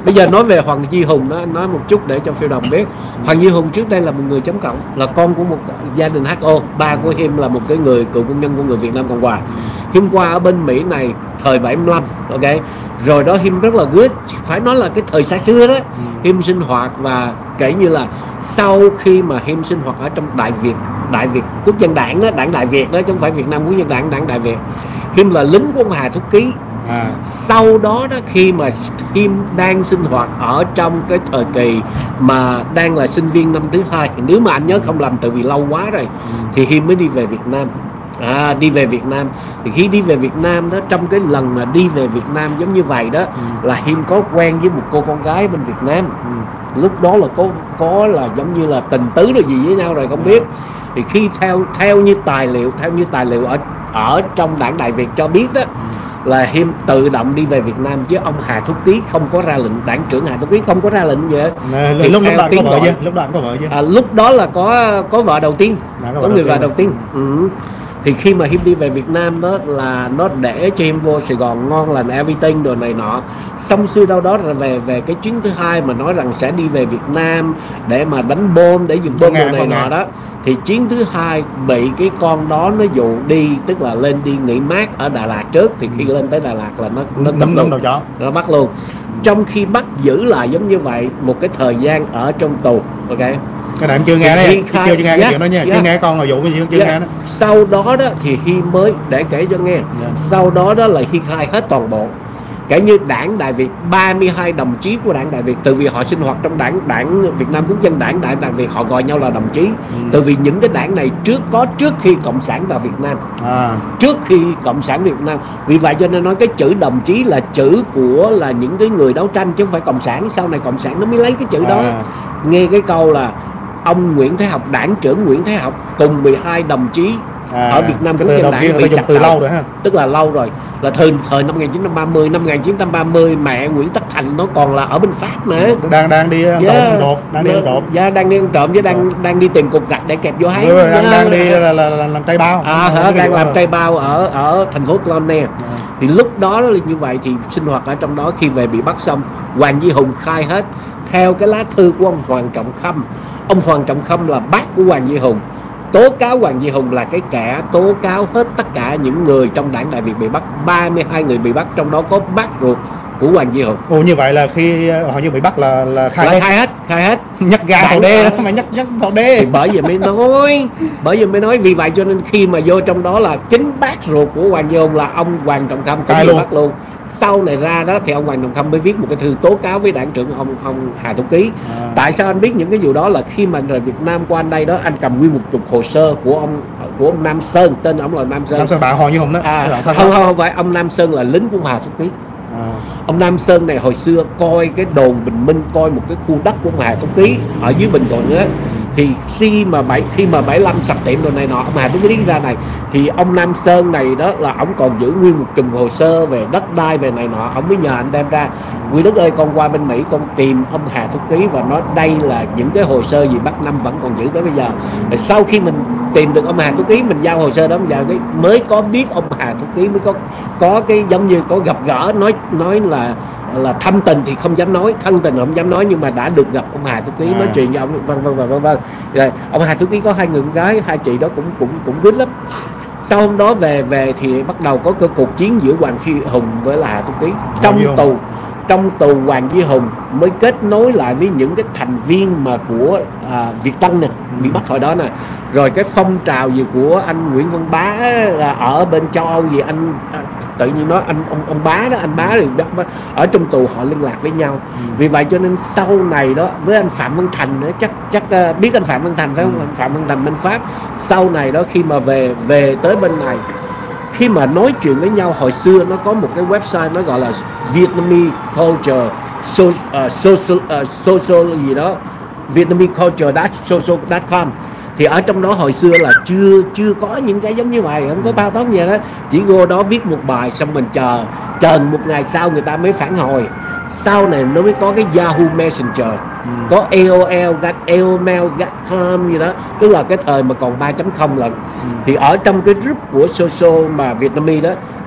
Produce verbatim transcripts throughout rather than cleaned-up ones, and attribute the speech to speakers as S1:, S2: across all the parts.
S1: Bây giờ nói về Hoàng Duy Hùng đó, nói một chút để cho phiêu đồng biết. Hoàng Duy Hùng trước đây là một người chống cộng, là con của một gia đình hát o. Ba của Him là một cái người cựu quân nhân của người Việt Nam Cộng Hòa. Him qua ở bên Mỹ này thời bảy mươi lăm, ok. Rồi đó Him rất là good, phải nói là cái thời xa xưa đó. Him sinh hoạt và kể như là sau khi mà Him sinh hoạt ở trong Đại Việt, Đại Việt Quốc dân đảng đó, đảng Đại Việt đó, chứ không phải Việt Nam Quốc dân đảng, đảng Đại Việt. Him là lính của ông Hà Thúc Ký. À. Sau đó đó khi mà Him đang sinh hoạt ở trong cái thời kỳ mà đang là sinh viên năm thứ hai, nếu mà anh nhớ không lầm, tại vì lâu quá rồi, ừ. thì Him mới đi về Việt Nam. À, đi về Việt Nam thì khi đi về Việt Nam đó, trong cái lần mà đi về Việt Nam giống như vậy đó, ừ. là Him có quen với một cô con gái bên Việt Nam. Ừ. Lúc đó là có có là giống như là tình tứ là gì với nhau rồi không biết. Thì khi theo theo như tài liệu theo như tài liệu ở ở trong đảng Đại Việt cho biết đó, là Him tự động đi về Việt Nam, chứ ông Hà Thúc Ký không có ra lệnh, đảng trưởng Hà Thúc Ký không có ra lệnh vậy.
S2: Nè, thì lúc đó có vợ chưa? Lúc đó có vợ chưa?
S1: À, lúc đó là có có vợ đầu tiên, à, có, có người vợ đầu tiên. Ừ. Thì khi mà Him đi về Việt Nam đó là nó để cho Him vô Sài Gòn ngon lành everything đồ này nọ. Xong xuôi đâu đó là về về cái chuyến thứ hai mà nói rằng sẽ đi về Việt Nam để mà đánh bom, để dùng bom đồ này nọ đó. Thì chuyến thứ hai bị cái con đó nó dụ đi, tức là lên đi nghỉ mát ở Đà Lạt trước. Thì khi lên tới Đà Lạt là nó nó
S2: nắm nắm đầu chó,
S1: nó bắt luôn. Trong khi bắt giữ lại giống như vậy một cái thời gian ở trong tù, ok.
S2: Cái này em chưa nghe đấy, khai... chưa, chưa nghe
S1: yeah,
S2: cái chuyện đó nha, yeah. Chưa nghe con là vụ chưa, chưa yeah. nghe đó.
S1: Sau đó đó thì Hi mới để kể cho nghe. Yeah. Sau đó đó là Hi khai hết toàn bộ. Kể như đảng Đại Việt, ba mươi hai đồng chí của đảng Đại Việt, từ vì họ sinh hoạt trong đảng đảng Việt Nam Quốc dân đảng, đảng Đại Việt, họ gọi nhau là đồng chí. Ừ. Từ vì những cái đảng này trước có trước khi Cộng sản vào Việt Nam. À. Trước khi Cộng sản Việt Nam. Vì vậy cho nên nói cái chữ đồng chí là chữ của là những cái người đấu tranh chứ không phải Cộng sản. Sau này Cộng sản nó mới lấy cái chữ đó. À. Nghe cái câu là ông Nguyễn Thái Học, đảng trưởng Nguyễn Thái Học cùng mười hai đồng chí à, ở Việt Nam Quốc dân đảng bị chặt
S2: từ lâu rồi ha.
S1: Tức là lâu rồi, là thời thời năm một nghìn chín trăm ba mươi, năm một nghìn chín trăm ba mươi mẹ Nguyễn Tất Thành nó còn là ở bên Pháp mà.
S2: Đang đang đi ăn
S1: yeah.
S2: trộm, đang đi ăn trộm.
S1: Dạ, đang đi ăn trộm với đang đang đi tìm cục gạch để kẹp vô háy.
S2: Rồi, đang, đang đi là, là, là làm cây bao.
S1: À, hả, đang làm cây bao ở ở thành phố Clone. À. Thì lúc đó là như vậy thì sinh hoạt ở trong đó, khi về bị bắt xong, Hoàng Duy Hùng khai hết theo cái lá thư của ông Hoàng Trọng Khâm. Ông Hoàng Trọng Khâm là bác của Hoàng Duy Hùng, tố cáo Hoàng Duy Hùng là cái kẻ tố cáo hết tất cả những người trong đảng Đại Việt bị bắt. Ba mươi hai người bị bắt, trong đó có bác ruột của Hoàng Duy Hùng.
S2: Ồ, như vậy là khi họ như bị bắt là là khai,
S1: là khai hết, khai hết.
S2: Nhắc gà vào đê, mà nhắc nhắc vào đê.
S1: Thì bởi vì mới nói, bởi vì mới nói vì vậy cho nên khi mà vô trong đó là chính bác ruột của Hoàng Duy Hùng là ông Hoàng Trọng Khâm cũng bị bắt luôn. Sau này ra đó thì ông Hoàng Trọng Khâm mới viết một cái thư tố cáo với đảng trưởng ông ông Hà Thúc Ký. À. Tại sao anh biết những cái vụ đó? Là khi mà rời Việt Nam qua anh đây đó, anh cầm nguyên một chục hồ sơ của ông của ông Nam Sơn, tên ông là Nam Sơn.
S2: Nam Sơn bạn Hoàng Duy Hùng đó.
S1: À, không, không không phải, ông Nam Sơn là lính của Hà Thúc Ký. À. Ông Nam Sơn này hồi xưa coi cái đồn Bình Minh, coi một cái khu đất của Hà Thúc Ký ở dưới Bình Thuận á, thì khi mà bảy khi mà bảy mươi lăm sập tiệm rồi này nọ, ông Hà Thúc Ký ra này, thì ông Nam Sơn này đó là ông còn giữ nguyên một chùm hồ sơ về đất đai về này nọ. Ông mới nhờ anh đem ra, Quý Đức ơi, con qua bên Mỹ con tìm ông Hà Thúc Ký và nói đây là những cái hồ sơ gì Bắc Năm vẫn còn giữ tới bây giờ. Rồi sau khi mình tìm được ông Hà Thúc Ký, mình giao hồ sơ đó giờ cái mới có biết ông Hà Thúc Ký, mới có có cái giống như có gặp gỡ, nói nói là là thâm tình thì không dám nói, thân tình không dám nói, nhưng mà đã được gặp ông Hà Thúc Ký, à. nói chuyện với ông vân vân và vân vân. Rồi ông Hà Thúc Ký có hai người con gái, hai chị đó cũng cũng cũng good lắm. Sau hôm đó về về thì bắt đầu có cái cuộc chiến giữa Hoàng Duy Hùng với là Hà Thúc Ký trong tù. Trong tù Hoàng Duy Hùng mới kết nối lại với những cái thành viên mà của à, Việt Tân nè, bị bắt hồi đó nè. Rồi cái phong trào gì của anh Nguyễn Văn Bá là ở bên châu Âu gì, anh à, tự nhiên nói anh ông ông Bá đó, anh Bá thì ở trong tù họ liên lạc với nhau. Ừ. Vì vậy cho nên sau này đó với anh Phạm Văn Thành đó, chắc chắc uh, biết anh Phạm Văn Thành phải không? Ừ. Phạm Văn Thành bên Pháp. Sau này đó khi mà về về tới bên này, khi mà nói chuyện với nhau, hồi xưa nó có một cái website nó gọi là Vietnamese Culture so, uh, social uh, social gì đó, Vietnamese Culture social chấm com. Thì ở trong đó hồi xưa là chưa chưa có những cái giống như vậy, không có bao tóm gì đó, chỉ vô đó viết một bài xong mình chờ chờ một ngày sau người ta mới phản hồi. Sau này nó mới có cái Yahoo Messenger, ừ. có A O L, got A O L chấm com gì đó, tức là cái thời mà còn ba chấm không lần. Ừ. Thì ở trong cái group của social mà Vietnamese đó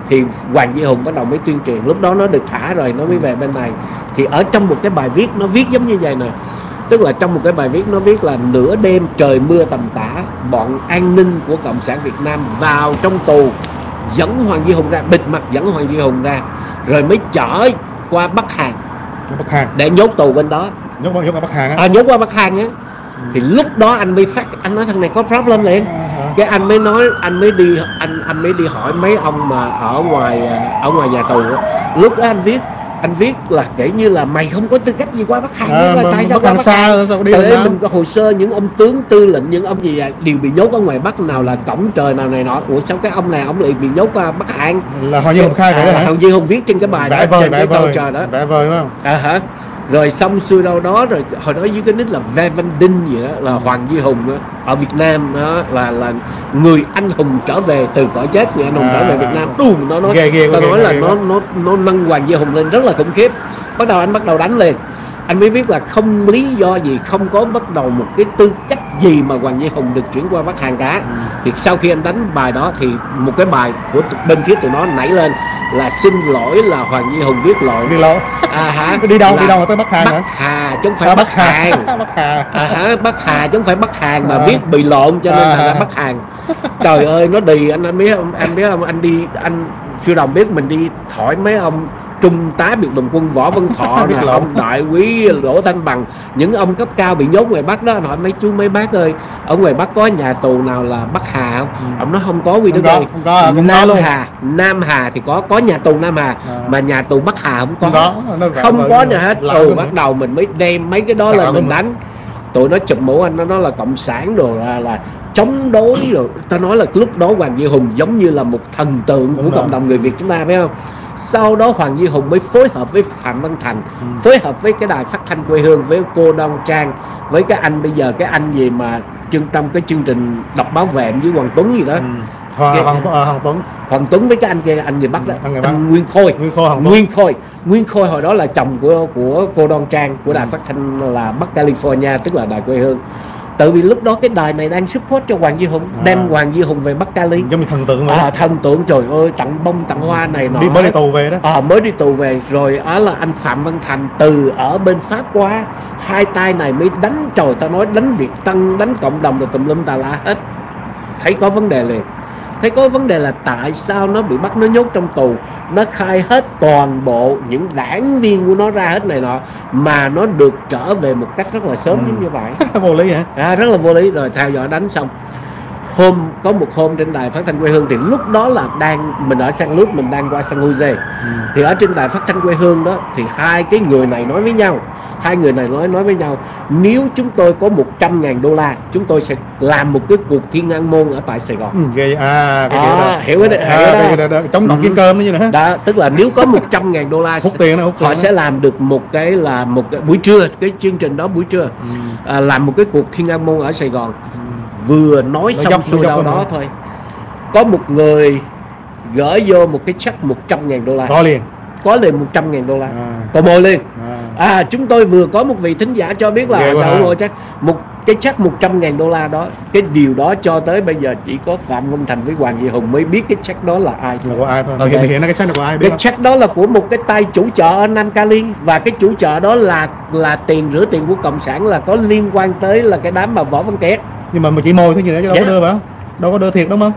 S1: thì Hoàng Duy Hùng bắt đầu mới tuyên truyền, lúc đó nó được thả rồi nó mới về bên này. Thì ở trong một cái bài viết nó viết giống như vậy nè, tức là trong một cái bài viết nó viết là nửa đêm trời mưa tầm tã, bọn an ninh của Cộng sản Việt Nam vào trong tù, dẫn Hoàng Duy Hùng ra, bịt mặt dẫn Hoàng Duy Hùng ra, rồi mới chở qua Bắc Hàn,
S2: Bắc Hàn
S1: để nhốt tù bên đó,
S2: nhốt nhốt qua Bắc Hàn á.
S1: à, nhốt qua Bắc Hàn á. Thì lúc đó anh mới phát, anh nói thằng này có problem liền. Cái anh mới nói, anh mới đi anh anh mới đi hỏi mấy ông mà ở ngoài ở ngoài nhà tù đó. Lúc đó anh viết anh viết là kể như là mày không có tư cách gì qua Bắc Hàn, à, là tại sao qua Bắc Hàn? Tại mình có hồ sơ những ông tướng tư lệnh, những ông gì đều bị nhốt ở ngoài Bắc, nào là cổng trời nào này nọ. Ủa sao cái ông này ông lại bị nhốt qua Bắc Hàn?
S2: Là Hoàng Duy Hùng khai vậy đó hả?
S1: Hoàng Duy Hùng viết trên cái bài đó, trên cái câu trời đó.
S2: Vẽ vời phải không?
S1: À hả? Rồi xong xuôi đâu đó, rồi hồi đó dưới cái nick là Ve Văn Đinh gì đó, là Hoàng Duy Hùng đó, ở Việt Nam đó, là là người anh hùng trở về từ cõi chết, người anh hùng à, trở về Việt Nam. Đùm, nó nói ghê, ghê, tao ghê, nói ghê, là ghê nó nó nó nâng Hoàng Duy Hùng lên rất là khủng khiếp. Bắt đầu anh bắt đầu đánh liền, anh mới biết là không lý do gì, không có bắt đầu một cái tư cách gì mà Hoàng Duy Hùng được chuyển qua Bắc Hàn cả. Ừ. Thì sau khi anh đánh bài đó thì một cái bài của bên phía tụi nó nảy lên là xin lỗi, là Hoàng Duy Hùng viết lỗi.
S2: Đi lỗi.
S1: À hả?
S2: Đi đâu? Đi đâu mà tới Bắc Hàn
S1: Bắc
S2: hả?
S1: Hà chứ không phải
S2: à,
S1: Bắc Hàn.
S2: Bắc Hà.
S1: À hả? Bắc Hà chứ không phải Bắc Hàn mà
S2: à.
S1: viết bị lộn cho nên
S2: à.
S1: là Bắc Hàn. Trời ơi nó đi, anh anh biết không? Anh biết không? Anh đi, anh Phiêu Đồng biết mình đi hỏi mấy ông Trung tá biệt động quân Võ Văn Thọ nè, ông đại quý Đỗ Thanh Bằng, những ông cấp cao bị nhốt ngoài Bắc đó. Anh hỏi mấy chú mấy bác ơi, ở ngoài Bắc có nhà tù nào là Bắc Hà không? Ừ. Ông nói không có Quy Đức ơi. Nam Hà, Nam Hà thì có có nhà tù Nam Hà, à. mà nhà tù Bắc Hà không có, không có, không có nhà hết. Ừ, bắt đầu mình mới đem mấy cái đó lên mình đánh. Tụi nó chụp mũ anh, nó nói là cộng sản đồ là, là chống đối rồi. Ta nói là lúc đó Hoàng Duy Hùng giống như là một thần tượng của cộng đồng người Việt chúng ta, phải không? Sau đó Hoàng Duy Hùng mới phối hợp với Phạm Văn Thành, ừ. phối hợp với cái đài phát thanh quê hương, với cô Đoan Trang, với cái anh bây giờ cái anh gì mà chương trong cái chương trình đọc báo về với Hoàng Tuấn gì đó. Ừ.
S2: Hoàng, cái, Hoàng, Hoàng, Hoàng Tuấn
S1: Hoàng Tuấn với cái anh kia, anh người Bắc đó,
S2: anh,
S1: anh,
S2: Bắc.
S1: anh Nguyên Khôi.
S2: Nguyên Khôi,
S1: Nguyên Khôi Nguyên Khôi hồi đó là chồng của của cô Đoan Trang của đài ừ. phát thanh là Bắc California, tức là đài quê hương. Tại vì lúc đó cái đài này đang support cho Hoàng Duy Hùng, à. đem Hoàng Duy Hùng về Bắc Cali,
S2: giống như thần tượng vậy.
S1: À, thần tượng, trời ơi, tặng bông tặng hoa này nọ.
S2: Đi mới đi tù về đó.
S1: À, mới đi tù về rồi. Đó là anh Phạm Văn Thành từ ở bên Pháp qua, hai tay này mới đánh, trời ta nói đánh Việt Tân, đánh cộng đồng rồi tùm lum tà la hết. Thấy có vấn đề liền. Thấy có vấn đề là tại sao nó bị bắt, nó nhốt trong tù, nó khai hết toàn bộ những đảng viên của nó ra hết này nọ, mà nó được trở về một cách rất là sớm. ừ. Như vậy
S2: vô lý hả?
S1: À, rất là vô lý. Rồi theo dõi đánh xong, hôm có một hôm trên đài phát thanh quê hương, thì lúc đó là đang mình ở San Luis, mình đang qua San Jose. ừ. Thì ở trên đài phát thanh quê hương đó thì hai cái người này nói với nhau, hai người này nói nói với nhau nếu chúng tôi có một trăm ngàn đô la, chúng tôi sẽ làm một cái cuộc Thiên An Môn ở tại Sài Gòn.
S2: ừ, ghê. À, cái
S1: à hiểu cái
S2: đấy, à, chống độc kiến cơm như này
S1: đó, tức là nếu có một trăm ngàn đô la
S2: hút tiền, hút
S1: họ sẽ làm được một cái là một cái buổi trưa, cái chương trình đó buổi trưa, ừ. à, làm một cái cuộc Thiên An Môn ở Sài Gòn. ừ. Vừa nói nó xong xuôi đâu đó thôi, có một người gửi vô một cái check một trăm ngàn đô la,
S2: có liền
S1: có liền một trăm ngàn đô la,
S2: à.
S1: Cò mồi liền.
S2: à.
S1: à chúng tôi vừa có một vị thính giả cho biết là ngồi chắc một cái check một trăm ngàn đô la đó, cái điều đó cho tới bây giờ chỉ có Phạm Văn Thành với Hoàng Duy Hùng mới biết cái check đó là ai thôi.
S2: Là của ai thôi.
S1: Okay.
S2: Hiện hiện cái check là của ai biết
S1: cái
S2: không?
S1: check đó là của một cái tay chủ chợ ở Nam Cali, và cái chủ chợ đó là là tiền rửa tiền của cộng sản, là có liên quan tới là cái đám mà Võ Văn Kiệt.
S2: Nhưng mà mình chỉ mồi thôi gì nữa chứ đâu yeah. có đưa vào, đâu có đưa thiệt đúng không?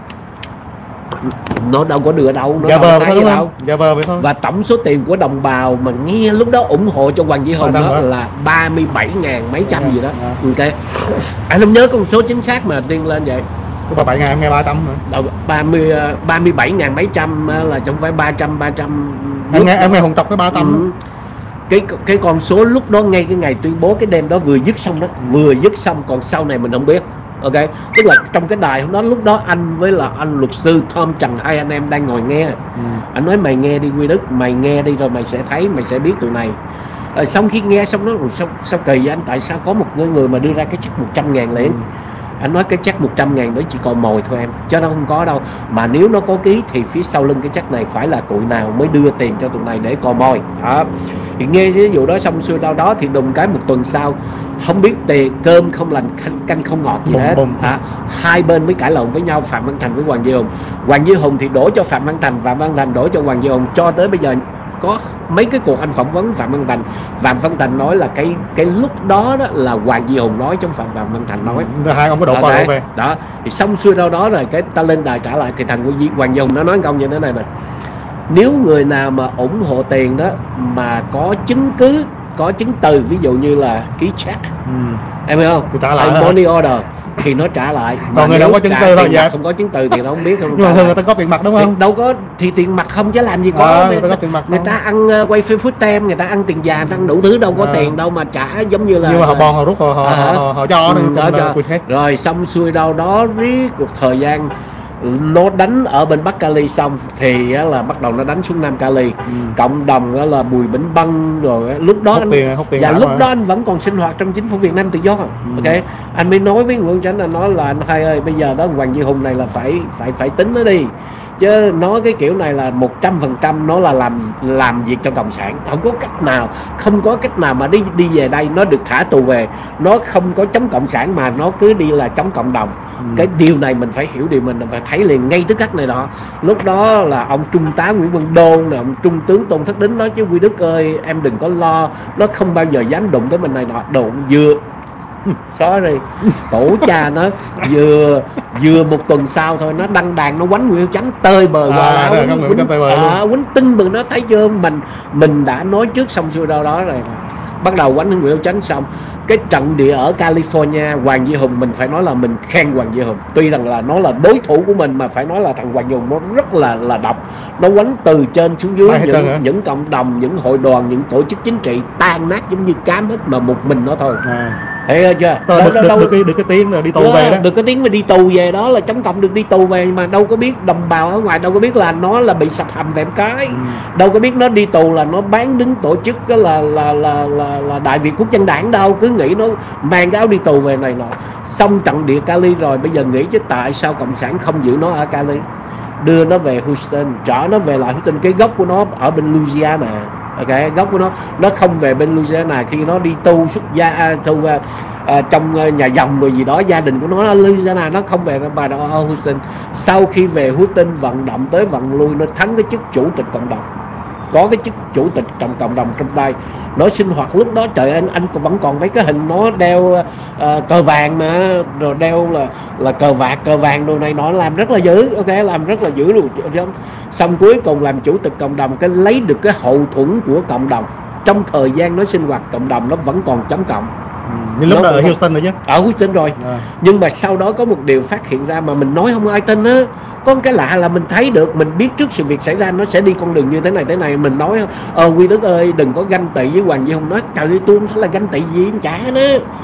S1: Nó đâu có đưa đâu, nó
S2: dạ
S1: đâu
S2: vờ
S1: có
S2: đúng
S1: đâu.
S2: Không? Dạ vờ vậy thôi.
S1: Và tổng số tiền của đồng bào mà nghe lúc đó ủng hộ cho Hoàng Duy Hùng đó, đó là ba mươi bảy ngàn mấy trăm yeah. gì đó. yeah. Ok, anh không nhớ con số chính xác mà điên lên vậy.
S2: ba mươi bảy ngàn em nghe ba trăm rồi.
S1: Đâu, ba mươi ba mươi bảy ngàn mấy trăm là không phải ba trăm ba trăm.
S2: Em nghe em nghe Hùng Tộc cái ba trăm.
S1: Ừ. Cái cái con số lúc đó ngay cái ngày tuyên bố cái đêm đó vừa dứt xong đó, vừa dứt xong, còn sau này mình không biết. Ok, tức là trong cái đài hôm đó, lúc đó anh với là anh luật sư Tom Trần, hai anh em đang ngồi nghe. ừ. Anh nói mày nghe đi Quy Đức, mày nghe đi rồi mày sẽ thấy, mày sẽ biết tụi này. Rồi xong khi nghe xong đó, rồi sao, sao kỳ vậy anh, tại sao có một người, người mà đưa ra cái check một trăm ngàn liền. ừ. Anh nói cái check một trăm ngàn đó chỉ còn mồi thôi em, chứ nó không có đâu. Mà nếu nó có ký thì phía sau lưng cái check này phải là tụi nào mới đưa tiền cho tụi này để cò mồi đó. Thì nghe ví dụ đó xong xuôi đâu đó thì đùng cái một tuần sau không biết tiền cơm không lành canh không ngọt gì hết à, hai bên mới cãi lộn với nhau, Phạm Văn Thành với Hoàng Duy Hùng. Hoàng Duy Hùng thì đổ cho Phạm Văn Thành, Phạm Văn Thành đổ cho Hoàng Duy Hùng. Cho tới bây giờ có mấy cái cuộc anh phỏng vấn Phạm Văn Thành, Phạm Văn Thành nói là cái cái lúc đó đó là Hoàng Duy Hùng nói, trong Phạm Phạm Văn Thành nói.
S2: Ừ, hai ông có đổ qua đổ về.
S1: Đó thì xong xuôi đâu đó rồi cái ta lên đài trả lại thì thằng Hoàng Duy Hùng nó nói câu như thế này nè: nếu người nào mà ủng hộ tiền đó mà có chứng cứ, có chứng từ, ví dụ như là ký check, ừ. em hiểu không, hay money order thì nó trả lại.
S2: Còn người đâu có chứng từ thôi, dạ.
S1: Không có chứng từ thì nó không biết. Không
S2: nhưng mà thường người ta có tiền mặt đúng không?
S1: Thì đâu có thì tiền mặt không chứ làm gì có.
S2: À, người ta có tiền mặt.
S1: Người ta ăn uh, quay phim food tem, người ta ăn tiền già, ăn đủ thứ, đâu có à. tiền đâu mà trả giống như là.
S2: Nhưng mà họ bòn họ rút họ họ, à, họ, họ, họ cho
S1: ừ, đó cho. Rồi xong xuôi đâu đó riết một thời gian nó đánh ở bên Bắc Cali xong thì á, là bắt đầu nó đánh xuống Nam Cali. ừ. Cộng đồng đó là Bùi Bỉnh Bân rồi lúc đó
S2: hút
S1: anh,
S2: tiền, hút tiền
S1: và lúc
S2: mà.
S1: đó anh vẫn còn sinh hoạt trong chính phủ Việt Nam Tự Do. ừ. Ok, anh mới nói với Nguyễn Chánh là nói là anh hai ơi, bây giờ đó Hoàng Duy Hùng này là phải phải phải tính nó đi, chứ nói cái kiểu này là một trăm phần trăm nó là làm làm việc cho cộng sản, không có cách nào, không có cách nào mà đi đi về đây nó được thả tù về, nó không có chống cộng sản mà nó cứ đi là chống cộng đồng. ừ. Cái điều này mình phải hiểu, điều mình phải thấy liền ngay tức khắc này đó. Lúc đó là ông Trung tá Nguyễn Văn Đôn, ông Trung tướng Tôn Thất Đính nói chứ Quy Đức ơi em đừng có lo, nó không bao giờ dám đụng tới mình này nọ. Đụng vừa sorry tổ cha nó vừa vừa một tuần sau thôi nó đăng đàn nó quánh Nguyễn Chánh tơi bời qua
S2: à, quánh, quánh,
S1: à, quánh tưng bừng. Nó thấy chưa, mình mình đã nói trước xong xuôi đâu đó rồi, bắt đầu quánh Nguyễn Chánh xong cái trận địa ở California, Hoàng Duy Hùng mình phải nói là mình khen Hoàng Duy Hùng, tuy rằng là nó là đối thủ của mình mà phải nói là thằng Hoàng Duy Hùng nó rất là là độc, nó quánh từ trên xuống dưới, những, những cộng đồng, những hội đoàn, những tổ chức chính trị tan nát giống như cám hết mà một mình nó thôi. à. Thấy chưa?
S2: Đâu, được, đâu, được, đâu, được, cái, được cái tiếng là đi tù đó, về đó.
S1: Được cái tiếng mà đi tù về đó là chống cộng được đi tù về, mà đâu có biết đồng bào ở ngoài đâu có biết là nó là bị sập hầm vẹm cái. ừ. Đâu có biết nó đi tù là nó bán đứng tổ chức là là là là, là, là Đại Việt Quốc dân Đảng đâu, cứ nghĩ nó mang cái áo đi tù về này nọ. Xong trận địa Cali rồi bây giờ nghĩ chứ tại sao cộng sản không giữ nó ở Cali, đưa nó về Houston, trở nó về lại Houston. Cái gốc của nó ở bên Louisiana. Ok, gốc của nó nó không về bên Louisiana, khi nó đi tu xuất gia tu à, à, trong nhà dòng rồi gì đó, gia đình của nó ở Louisiana, nó không về bà đó ở Houston. Sau khi về Houston vận động tới vận lui, nó thắng cái chức chủ tịch cộng đồng, có cái chức chủ tịch trong cộng đồng trong tay. Nó sinh hoạt lúc đó trời anh anh vẫn còn mấy cái hình nó đeo uh, cờ vàng mà, rồi đeo là là cờ vạt cờ vàng đồ này nó làm rất là dữ. Ok, làm rất là dữ luôn. Xong cuối cùng làm chủ tịch cộng đồng, cái lấy được cái hậu thuẫn của cộng đồng. Trong thời gian nó sinh hoạt cộng đồng nó vẫn còn chống cộng.
S2: Nhưng lúc đó ở Houston rồi chứ.
S1: Ở Houston rồi. à. Nhưng mà sau đó có một điều phát hiện ra mà mình nói không ai tin á. Có một cái lạ là mình thấy được, mình biết trước sự việc xảy ra nó sẽ đi con đường như thế này thế này. Mình nói ờ Quy Đức ơi đừng có ganh tị với Hoàng Duy Hùng. Nói trời ơi tôi không phải là ganh tị gì chả nó.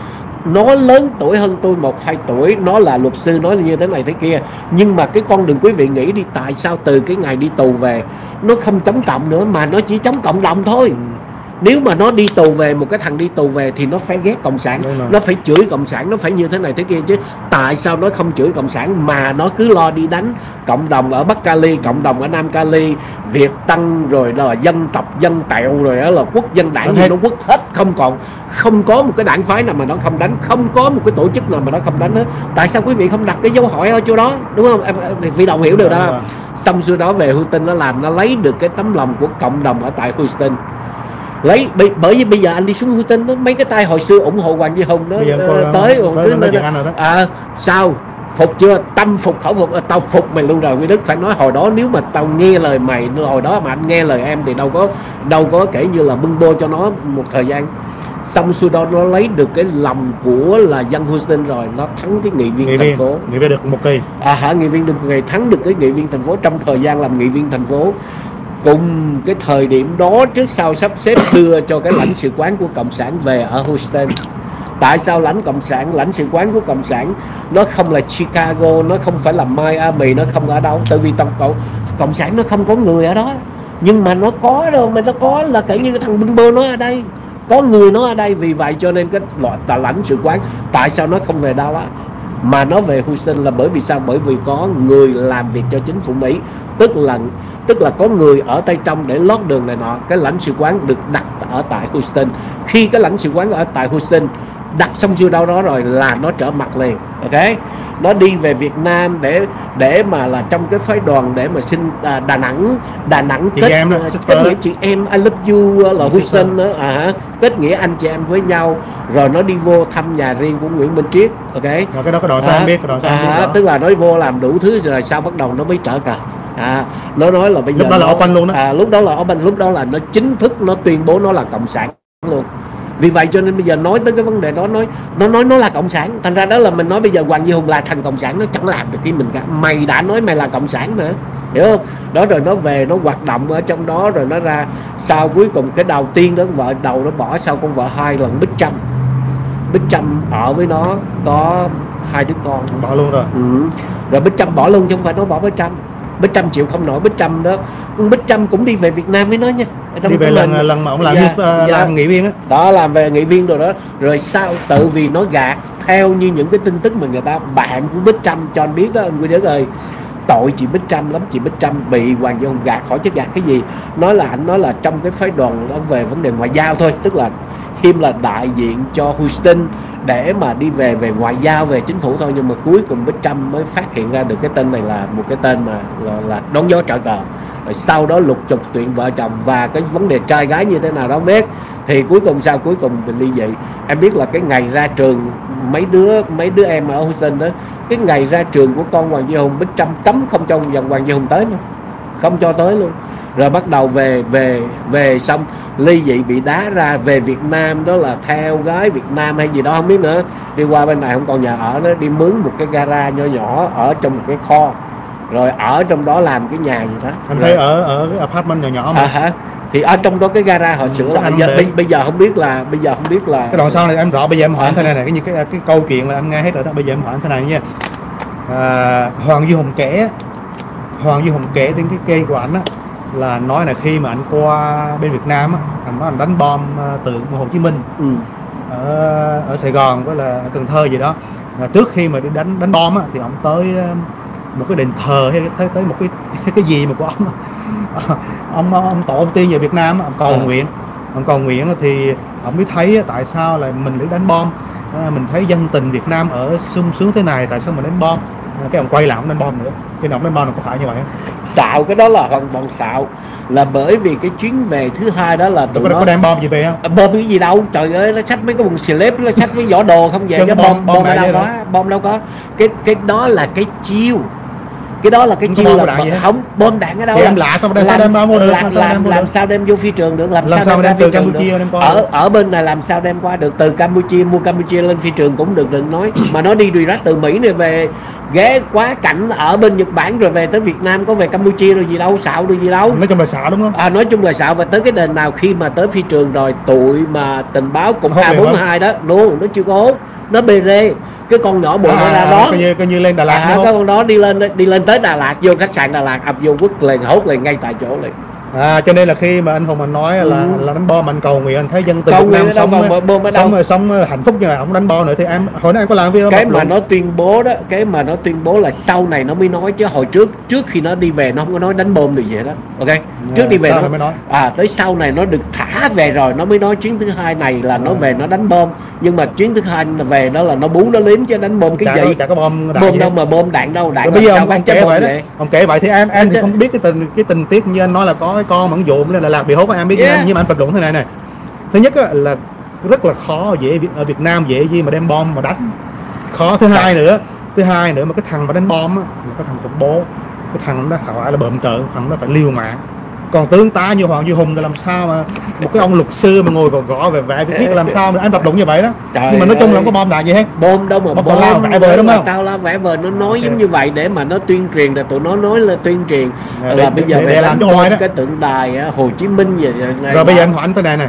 S1: Nó lớn tuổi hơn tôi một hai tuổi, nó là luật sư, nói như thế này thế kia. Nhưng mà cái con đường quý vị nghĩ đi, tại sao từ cái ngày đi tù về nó không chống cộng nữa mà nó chỉ chống cộng đồng thôi. Nếu mà nó đi tù về, một cái thằng đi tù về thì nó phải ghét cộng sản, nó phải chửi cộng sản, nó phải như thế này thế kia chứ. Tại sao nó không chửi cộng sản mà nó cứ lo đi đánh cộng đồng ở Bắc Cali, cộng đồng ở Nam Cali, Việt Tân, rồi là dân tộc dân tẹo, rồi đó là quốc dân đảng gì nó quốc hết, không còn không có một cái đảng phái nào mà nó không đánh, không có một cái tổ chức nào mà nó không đánh hết. Tại sao quý vị không đặt cái dấu hỏi ở chỗ đó, đúng không? Em vị đồng hiểu điều đó. Xong xưa đó về Houston nó làm, nó lấy được cái tấm lòng của cộng đồng ở tại Houston. Lấy bởi vì bây giờ anh đi xuống Houston đó, mấy cái tay hồi xưa ủng hộ Hoàng Duy Hùng đó uh, tới tới à, sao phục chưa, tâm phục khẩu phục, tao phục mày luôn rồi Quy Đức. Phải nói hồi đó nếu mà tao nghe lời mày, hồi đó mà anh nghe lời em thì đâu có đâu có kể như là bưng bô cho nó một thời gian. Xong xuôi đó nó lấy được cái lòng của là dân Houston rồi, nó thắng cái nghị viên
S2: nghị
S1: thành
S2: viên,
S1: phố.
S2: Nghị viên được một kỳ.
S1: À hả, nghị viên được một kỳ, thắng được cái nghị viên thành phố trong thời gian làm nghị viên thành phố. Cùng cái thời điểm đó trước sau sắp xếp đưa cho cái lãnh sự quán của cộng sản về ở Houston. Tại sao lãnh cộng sản, lãnh sự quán của cộng sản nó không là Chicago, nó không phải là Miami, nó không ở đâu? Tại vì tổng cộng cộng sản nó không có người ở đó. Nhưng mà nó có đâu, mà nó có là kể như cái thằng bưng bơ nó ở đây, có người nó ở đây. Vì vậy cho nên cái loại lãnh sự quán tại sao nó không về Dallas? mà nó về Houston là bởi vì sao? Bởi vì có người làm việc cho chính phủ Mỹ, tức là tức là có người ở tay trong để lót đường này nọ. Cái lãnh sự quán được đặt ở tại Houston. Khi cái lãnh sự quán ở tại Houston đặt xong chưa đâu đó rồi là nó trở mặt liền, ok? Nó đi về Việt Nam để để mà là trong cái phái đoàn để mà xin à, Đà Nẵng Đà Nẵng
S2: chị
S1: kết,
S2: em đó,
S1: kết nghĩa chị em I love you là Houston đó, à, kết nghĩa anh chị em với nhau, rồi nó đi vô thăm nhà riêng của Nguyễn Minh Triết, ok?
S2: Rồi cái đó cái đoạn sau
S1: à,
S2: em biết, cái đoạn sau em biết
S1: à,
S2: rõ.
S1: tức là nó vô làm đủ thứ rồi sau bắt đầu nó mới trở cờ. À, nó nói là bây giờ
S2: lúc đó là
S1: nó,
S2: open luôn đó.
S1: À, lúc đó là open, lúc đó là nó chính thức nó tuyên bố nó là cộng sản luôn. Vì vậy cho nên bây giờ nói tới cái vấn đề đó, nói nó nói nó là cộng sản, thành ra đó là mình nói bây giờ Hoàng Duy Hùng là thành cộng sản, nó chẳng làm được cái mình cả. Mày đã nói mày là cộng sản mà, hiểu không? Đó, rồi nó về nó hoạt động ở trong đó, rồi nó ra sau cuối cùng cái đầu tiên đó vợ đầu nó bỏ sau con vợ hai lần Bích Trâm. Bích Trâm ở với nó có hai đứa con,
S2: Bỏ luôn rồi.
S1: ừ. Rồi Bích Trâm bỏ luôn chứ không phải nó bỏ Bích Trâm. Bích Trâm chịu không nổi Bích Trâm đó. Bích Trâm cũng đi về Việt Nam với nó nha. Trong
S2: Đi về lần
S1: mình,
S2: lần mà ông làm
S1: dạ,
S2: như, uh,
S1: dạ.
S2: làm nghị viên á.
S1: Đó, làm về nghị viên rồi đó. Rồi sao tự vì nó gạt theo như những cái tin tức mà người ta bạn của Bích Trâm cho anh biết đó, anh Quy Đức ơi. Tội chị Bích Trâm lắm, chị Bích Trâm bị Hoàng Duy Hùng gạt khỏi chứ gạt cái gì. Nói là anh nói là trong cái phái đoàn đó về vấn đề ngoại giao thôi, tức là Him là đại diện cho Houston để mà đi về về ngoại giao, về chính phủ thôi. Nhưng mà cuối cùng Bích Trâm mới phát hiện ra được cái tên này là một cái tên mà là, là đón gió trợ cờ. Rồi sau đó lục trục chuyện vợ chồng và cái vấn đề trai gái như thế nào đó biết. Thì cuối cùng sao? Cuối cùng mình ly dị. Em biết là cái ngày ra trường mấy đứa mấy đứa em ở Houston đó, cái ngày ra trường của con Hoàng Duy Hùng, Bích Trâm cấm không cho dòng Hoàng Duy Hùng tới nữa, không cho tới luôn. Rồi bắt đầu về về về xong ly dị, bị đá ra về Việt Nam, đó là theo gái Việt Nam hay gì đó không biết nữa. Đi qua bên này không còn nhà ở nữa, đi mướn một cái gara nhỏ nhỏ ở trong một cái kho, rồi ở trong đó làm cái nhà gì đó.
S2: Anh
S1: Rồi,
S2: thấy ở ở cái apartment nhỏ nhỏ mà.
S1: à, hả? Thì ở trong đó cái gara họ sửa lại. Giờ, bây, bây giờ không biết là bây giờ không biết là
S2: Cái đoạn sau này em rõ, bây giờ em hỏi
S1: à,
S2: anh thế này này, cái như cái cái câu chuyện là anh nghe hết rồi đó. Bây giờ em hỏi anh thế này nha. À, Hoàng Duy Hùng kể Hoàng Duy Hùng kể đến cái cây của anh á, là nói là khi mà anh qua bên Việt Nam á, anh nói anh đánh bom uh, tượng Hồ Chí Minh,
S1: ừ.
S2: ở ở Sài Gòn với là Cần Thơ gì đó. À, trước khi mà đi đánh đánh bom á, thì ông tới uh, một cái đền thờ hay tới tới một cái cái gì mà của ông ông ông tổ ông tiên về Việt Nam, ông cầu
S1: à.
S2: nguyện ông cầu nguyện thì ông mới thấy tại sao là mình để đánh bom. À, mình thấy dân tình Việt Nam ở sung sướng thế này, tại sao mình đánh bom? À, cái ông quay lại ông đánh bom nữa. Cái ông đánh bom nó có phải như vậy không?
S1: Xạo, cái đó là hoàn toàn xạo. Là bởi vì cái chuyến về thứ hai đó là tụi
S2: có,
S1: nó
S2: có đem bom gì về không?
S1: À, bom cái gì đâu, trời ơi, nó xách mấy cái quần slip, nó xách với vỏ đồ không về. Cái bom bom, bom ở đâu có, bom đâu có. Cái cái đó là cái chiêu. Cái đó là cái chiêu là không bom đạn ở đâu.
S2: Thì em lạ sao đem
S1: làm,
S2: bom vô được?
S1: làm, làm, làm sao đem vô phi trường được? Làm,
S2: làm
S1: sao,
S2: sao đem, đem từ Campuchia
S1: đem qua ở ở bên này làm sao đem qua được? Từ Campuchia, mua Campuchia lên phi trường cũng được, đừng nói. Mà nó đi direct từ Mỹ này về, ghé quá cảnh ở bên Nhật Bản rồi về tới Việt Nam, có về Campuchia rồi gì đâu, xạo được gì đâu.
S2: Nói chung là xạo đúng không?
S1: À, nói chung là xạo. Và tới cái đền nào khi mà tới phi trường rồi, tụi mà tình báo cục A bốn mươi hai đó luôn, nó chưa có hốt, nó bê rê cái con nhỏ bụng
S2: à,
S1: ra đó,
S2: coi như, coi như lên Đà Lạt.
S1: À, cái con đó đi lên đi lên tới Đà Lạt, vô khách sạn Đà Lạt, ập vô quất liền, hốt liền ngay tại chỗ liền.
S2: À, cho nên là khi mà anh Hùng anh nói là ừ. là đánh bom, anh cầu nguyện, anh thấy dân tình
S1: Việt
S2: Nam sống
S1: sống,
S2: sống sống hạnh phúc như này, không đánh bom nữa. Thì em hồi nãy em có làm video
S1: cái mà nó tuyên bố đó, cái mà nó tuyên bố là sau này nó mới nói, chứ hồi trước trước khi nó đi về nó không có nói đánh bom được vậy đó, ok? Trước à, đi về nó mới nói. À, tới sau này nó được thả về rồi nó mới nói chuyến thứ hai này là nó à. về nó đánh bom. Nhưng mà chuyến thứ hai là về đó là nó bú nó liếm, chứ đánh bom cái
S2: chả
S1: gì?
S2: Chả có bom đạn
S1: bom đâu mà bom đạn đâu, đạn
S2: bây giờ
S1: sao
S2: ông, ông
S1: kể
S2: vậy đó. Ông kể vậy thì em em thì không biết cái tình cái tình tiết như anh nói là có cái con mà dụm lên là Lạc bị hốt, em biết. Yeah. Nhưng mà anh bình luận thế này này. Thứ nhất á, là rất là khó, dễ ở Việt Nam dễ gì mà đem bom mà đánh, khó. Thứ hai nữa thứ hai nữa mà cái thằng mà đánh bom á, cái thằng khủng bố, cái thằng đó phải là bợm trợn, thằng đó phải liều mạng. Còn tướng tá như Hoàng Duy Hùng thì làm sao mà một cái ông luật sư mà ngồi gõ gõ về vẽ biết làm sao mà anh tập luận như vậy đó. Trời nhưng mà nói chung là không có bom đạn gì hết.
S1: Bom đâu mà bom,
S2: bom lao vẽ vời đúng không?
S1: Tao la vẽ vời nó nói okay. Giống như vậy để mà nó tuyên truyền, là tụi nó nói là tuyên truyền
S2: à,
S1: là bây giờ
S2: để, để làm cho ngoài đó
S1: cái tượng đài Hồ Chí Minh vậy này.
S2: Rồi bây giờ anh hỏi anh thế này này,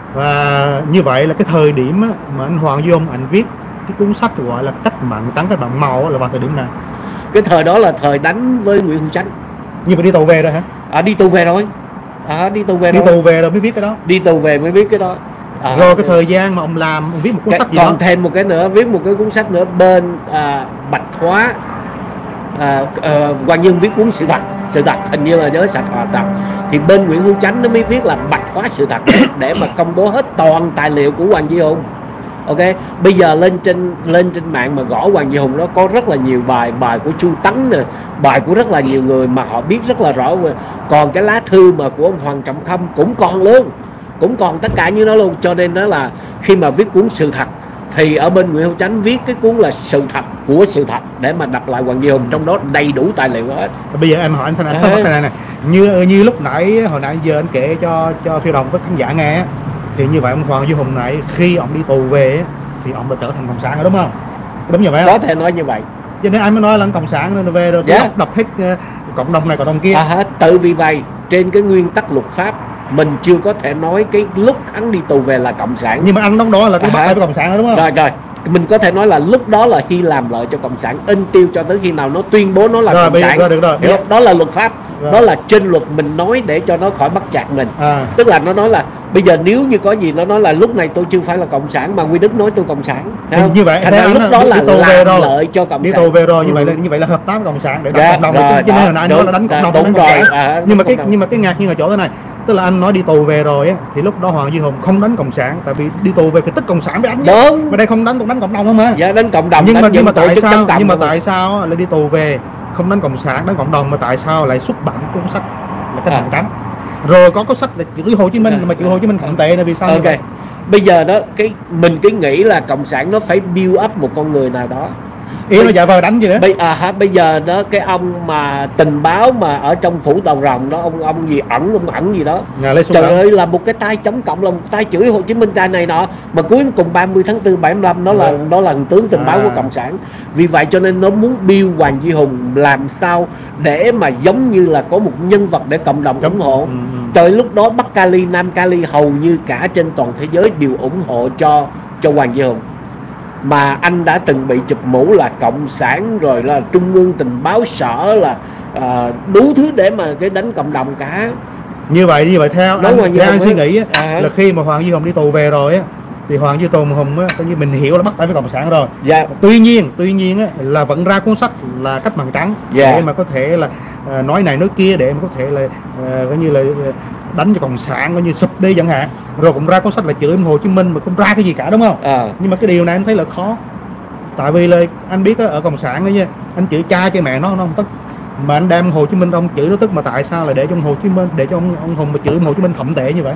S2: và như vậy là cái thời điểm á, mà anh Hoàng Duy Hùng anh viết cái cuốn sách gọi là Cách mạng trắng cách mạng màu là vào thời điểm nào?
S1: Cái thời đó là thời đánh với Nguyễn Hữu Chánh.
S2: Nhưng mà đi tù về rồi hả?
S1: À, đi tù về rồi. À, đi tù về
S2: đi
S1: rồi.
S2: tù về rồi mới viết cái đó.
S1: Đi tù về mới viết cái đó. À,
S2: rồi cái thời gian mà ông làm ông viết một cuốn
S1: cái,
S2: sách gì
S1: còn
S2: đó.
S1: thêm một cái nữa, viết một cái cuốn sách nữa bên à, Bạch Hóa. À, à, Hoàng Dương viết cuốn sự thật, sự thật hình như là nhớ sạch hòa thật, thì bên Nguyễn Hữu Chánh nó mới viết là Bạch Hóa sự thật để, để mà công bố hết toàn tài liệu của Hoàng Duy Hùng. Ok, bây giờ lên trên lên trên mạng mà gõ Hoàng Duy Hùng đó có rất là nhiều bài, bài của Chu Tấn nè, bài của rất là nhiều người mà họ biết rất là rõ. Còn cái lá thư mà của ông Hoàng Trọng Khâm cũng còn luôn, cũng còn tất cả như nó luôn. Cho nên đó là khi mà viết cuốn sự thật thì ở bên Nguyễn Hữu Chánh viết cái cuốn là sự thật của sự thật để mà đọc lại Hoàng Duy Hùng, trong đó đầy đủ tài liệu hết.
S2: Bây giờ em hỏi anh thế này, à. thế này này như như lúc nãy hồi nãy giờ anh kể cho cho Phiêu Đồng với khán giả nghe, thì như vậy ông Hoàng Duy Hùng này khi ông đi tù về thì ông đã trở thành cộng sản rồi đúng không? Đúng như vậy không?
S1: Có thể nói như vậy.
S2: Cho nên anh mới nói là cộng sản nên về rồi yeah. đọc hết uh, cộng đồng này cộng đồng kia.
S1: À, tự vì vậy trên cái nguyên tắc luật pháp mình chưa có thể nói cái lúc hắn đi tù về là cộng sản.
S2: Nhưng mà anh đóng đó là cái bắt tay với cộng sản đó đúng không?
S1: Rồi rồi, mình có thể nói là lúc đó là Hy làm lợi cho cộng sản, in tiêu cho tới khi nào nó tuyên bố nó là rồi, cộng sản. Rồi, được rồi, được. Đó là luật pháp. Rồi. Đó là trên luật mình nói để cho nó khỏi bắt chạc mình. À. Tức là nó nói là bây giờ nếu như có gì nó nói là lúc này tôi chưa phải là cộng sản mà Huy Đức nói tôi cộng sản.
S2: Như vậy
S1: thành ra lúc đó là làm lợi cho cộng
S2: đi
S1: sản.
S2: Đi tù về rồi, như vậy là như vậy là hợp tác với cộng sản để đánh
S1: dạ,
S2: cộng đồng.
S1: Rồi,
S2: chứ hồi nãy nói là đánh cộng đồng
S1: đúng rồi. À,
S2: nhưng mà cái nhưng mà cái ngạc nhiên ở chỗ thế này, tức là anh nói đi tù về rồi á thì lúc đó Hoàng Duy Hùng không đánh cộng sản, tại vì đi tù về phải tức cộng sản mới đánh.
S1: Đúng.
S2: Mà đây không đánh, cũng đánh cộng đồng không mà.
S1: Dạ đánh cộng đồng.
S2: Nhưng mà nhưng mà tại sao nhưng mà tại sao lại đi tù về không đánh cộng sản đánh cộng đồng mà tại sao lại xuất bản cuốn sách là Cách mạng trắng? Rồi có cuốn sách là chữ Hồ Chí Minh à. mà chữ Hồ Chí Minh thậm tệ là vì sao?
S1: Ok. Bây giờ đó cái mình cái nghĩ là cộng sản nó phải build up một con người nào đó.
S2: Ý nó giả vờ đánh gì nữa.
S1: Bây, à, bây giờ đó cái ông mà tình báo mà ở trong phủ Tàu Rồng đó, ông ông gì ẩn ông ẩn gì đó, trời ơi là một cái tay chống cộng, là một tay chửi Hồ Chí Minh trai này nọ, mà cuối cùng ba mươi tháng tư bảy mươi lăm nó là nó là tướng tình báo à. của cộng sản. Vì vậy cho nên nó muốn build Hoàng Duy Hùng làm sao để mà giống như là có một nhân vật để cộng đồng ủng hộ. Ừ. Tới lúc đó Bắc Cali, Nam Cali hầu như cả trên toàn thế giới đều ủng hộ cho cho Hoàng Duy Hùng. Mà anh đã từng bị chụp mũ là cộng sản, rồi là trung ương tình báo sở, là uh, đủ thứ để mà cái đánh cộng đồng cả.
S2: Như vậy như vậy theo anh,
S1: theo
S2: anh suy nghĩ á, à. là khi mà Hoàng Duy Hùng đi tù về rồi á thì Hoàng Duy Hùng á, coi như mình hiểu là bắt tay với cộng sản rồi.
S1: Dạ.
S2: Tuy nhiên tuy nhiên á, là vẫn ra cuốn sách là Cách mạng trắng dạ. để mà có thể là uh, nói này nói kia để mà có thể là uh, coi như là uh, đánh cho cộng sản coi như sụp đi chẳng hạn. Rồi cũng ra cuốn sách là chửi Hồ Chí Minh mà không ra cái gì cả đúng không? À. Nhưng mà cái điều này anh thấy là khó. Tại vì là anh biết đó, ở cộng sản đó nha, anh chửi cha chửi mẹ nó nó không tức, mà anh đem Hồ Chí Minh ông chửi nó tức, mà tại sao lại để cho ông Hồ Chí Minh để cho ông ông Hùng mà chửi Hồ Chí Minh thậm tệ như vậy?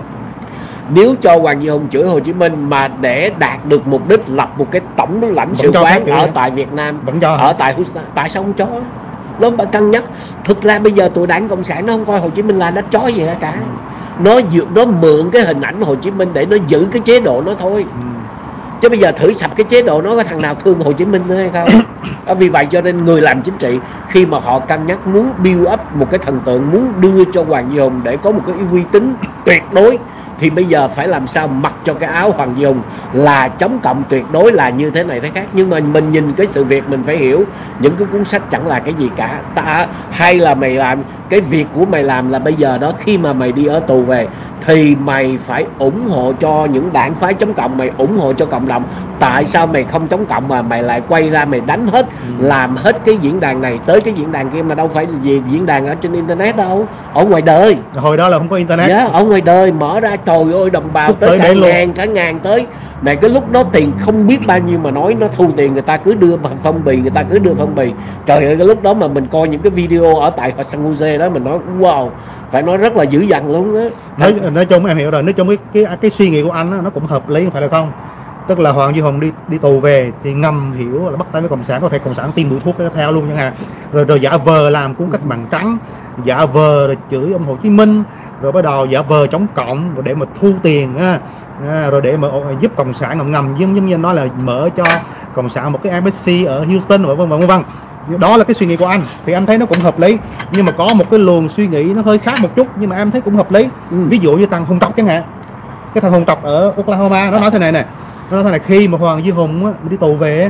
S1: Nếu cho Hoàng Duy Hùng chửi Hồ Chí Minh mà để đạt được mục đích lập một cái tổng lãnh sự quán ở tại Việt Nam,
S2: vẫn cho
S1: ở tại Houston, tại sao không cho? Nó phải cân nhắc. Thực ra bây giờ tụi đảng cộng sản nó không coi Hồ Chí Minh là đất chó gì cả. Nó nó mượn cái hình ảnh Hồ Chí Minh để nó giữ cái chế độ nó thôi. Ừ. Chứ bây giờ thử sập cái chế độ nó, có thằng nào thương Hồ Chí Minh nữa hay không? Vì vậy cho nên người làm chính trị khi mà họ cân nhắc muốn build up một cái thần tượng, muốn đưa cho Hoàng Duy Hùng để có một cái uy tín tuyệt đối, thì bây giờ phải làm sao mặc cho cái áo Hoàng Duy Hùng là chống cộng tuyệt đối, là như thế này thế khác. Nhưng mà mình nhìn cái sự việc mình phải hiểu những cái cuốn sách chẳng là cái gì cả. Ta hay là mày làm cái việc của mày làm là bây giờ đó, khi mà mày đi ở tù về thì mày phải ủng hộ cho những đảng phái chống cộng, mày ủng hộ cho cộng đồng. Tại sao mày không chống cộng mà mày lại quay ra mày đánh hết, ừ. làm hết cái diễn đàn này tới cái diễn đàn kia, mà đâu phải gì diễn đàn ở trên internet đâu, ở ngoài đời.
S2: Hồi đó là không có internet.
S1: Dạ, ở ngoài đời mở ra trời ơi đồng bào Phúc tới cả ngàn cả ngàn tới. Này cái lúc đó tiền không biết bao nhiêu mà nói nó thu tiền, người ta cứ đưa phong bì, người ta cứ đưa phong bì. Trời ơi cái lúc đó mà mình coi những cái video ở tại San Jose đó, mình nói wow, phải nói rất là dữ dằn luôn á.
S2: Nói, nói chung em hiểu rồi, nói chung cái cái, cái suy nghĩ của anh đó, nó cũng hợp lý, không phải là không. Tức là Hoàng Duy Hùng đi đi tù về thì ngầm hiểu là bắt tay với cộng sản, có thể cộng sản tìm mũi thuốc theo luôn chẳng hạn. Rồi rồi giả vờ làm cuốn Cách mạng trắng, giả vờ rồi chửi ông Hồ Chí Minh, rồi bắt đầu giả vờ chống cộng rồi để mà thu tiền á, à, rồi để mà giúp cộng sản ngầm ngầm giống giống như nói là mở cho cộng sản một cái embassy ở Houston và vân vân vân vân. Đó là cái suy nghĩ của anh thì anh thấy nó cũng hợp lý, nhưng mà có một cái luồng suy nghĩ nó hơi khác một chút nhưng mà em thấy cũng hợp lý. Ừ. Ví dụ như thằng Hùng Tộc chẳng hạn, cái thằng Hùng Tộc ở Oklahoma nó nói thế này nè, nó nói thế này: khi mà Hoàng Duy Hùng á, đi tù về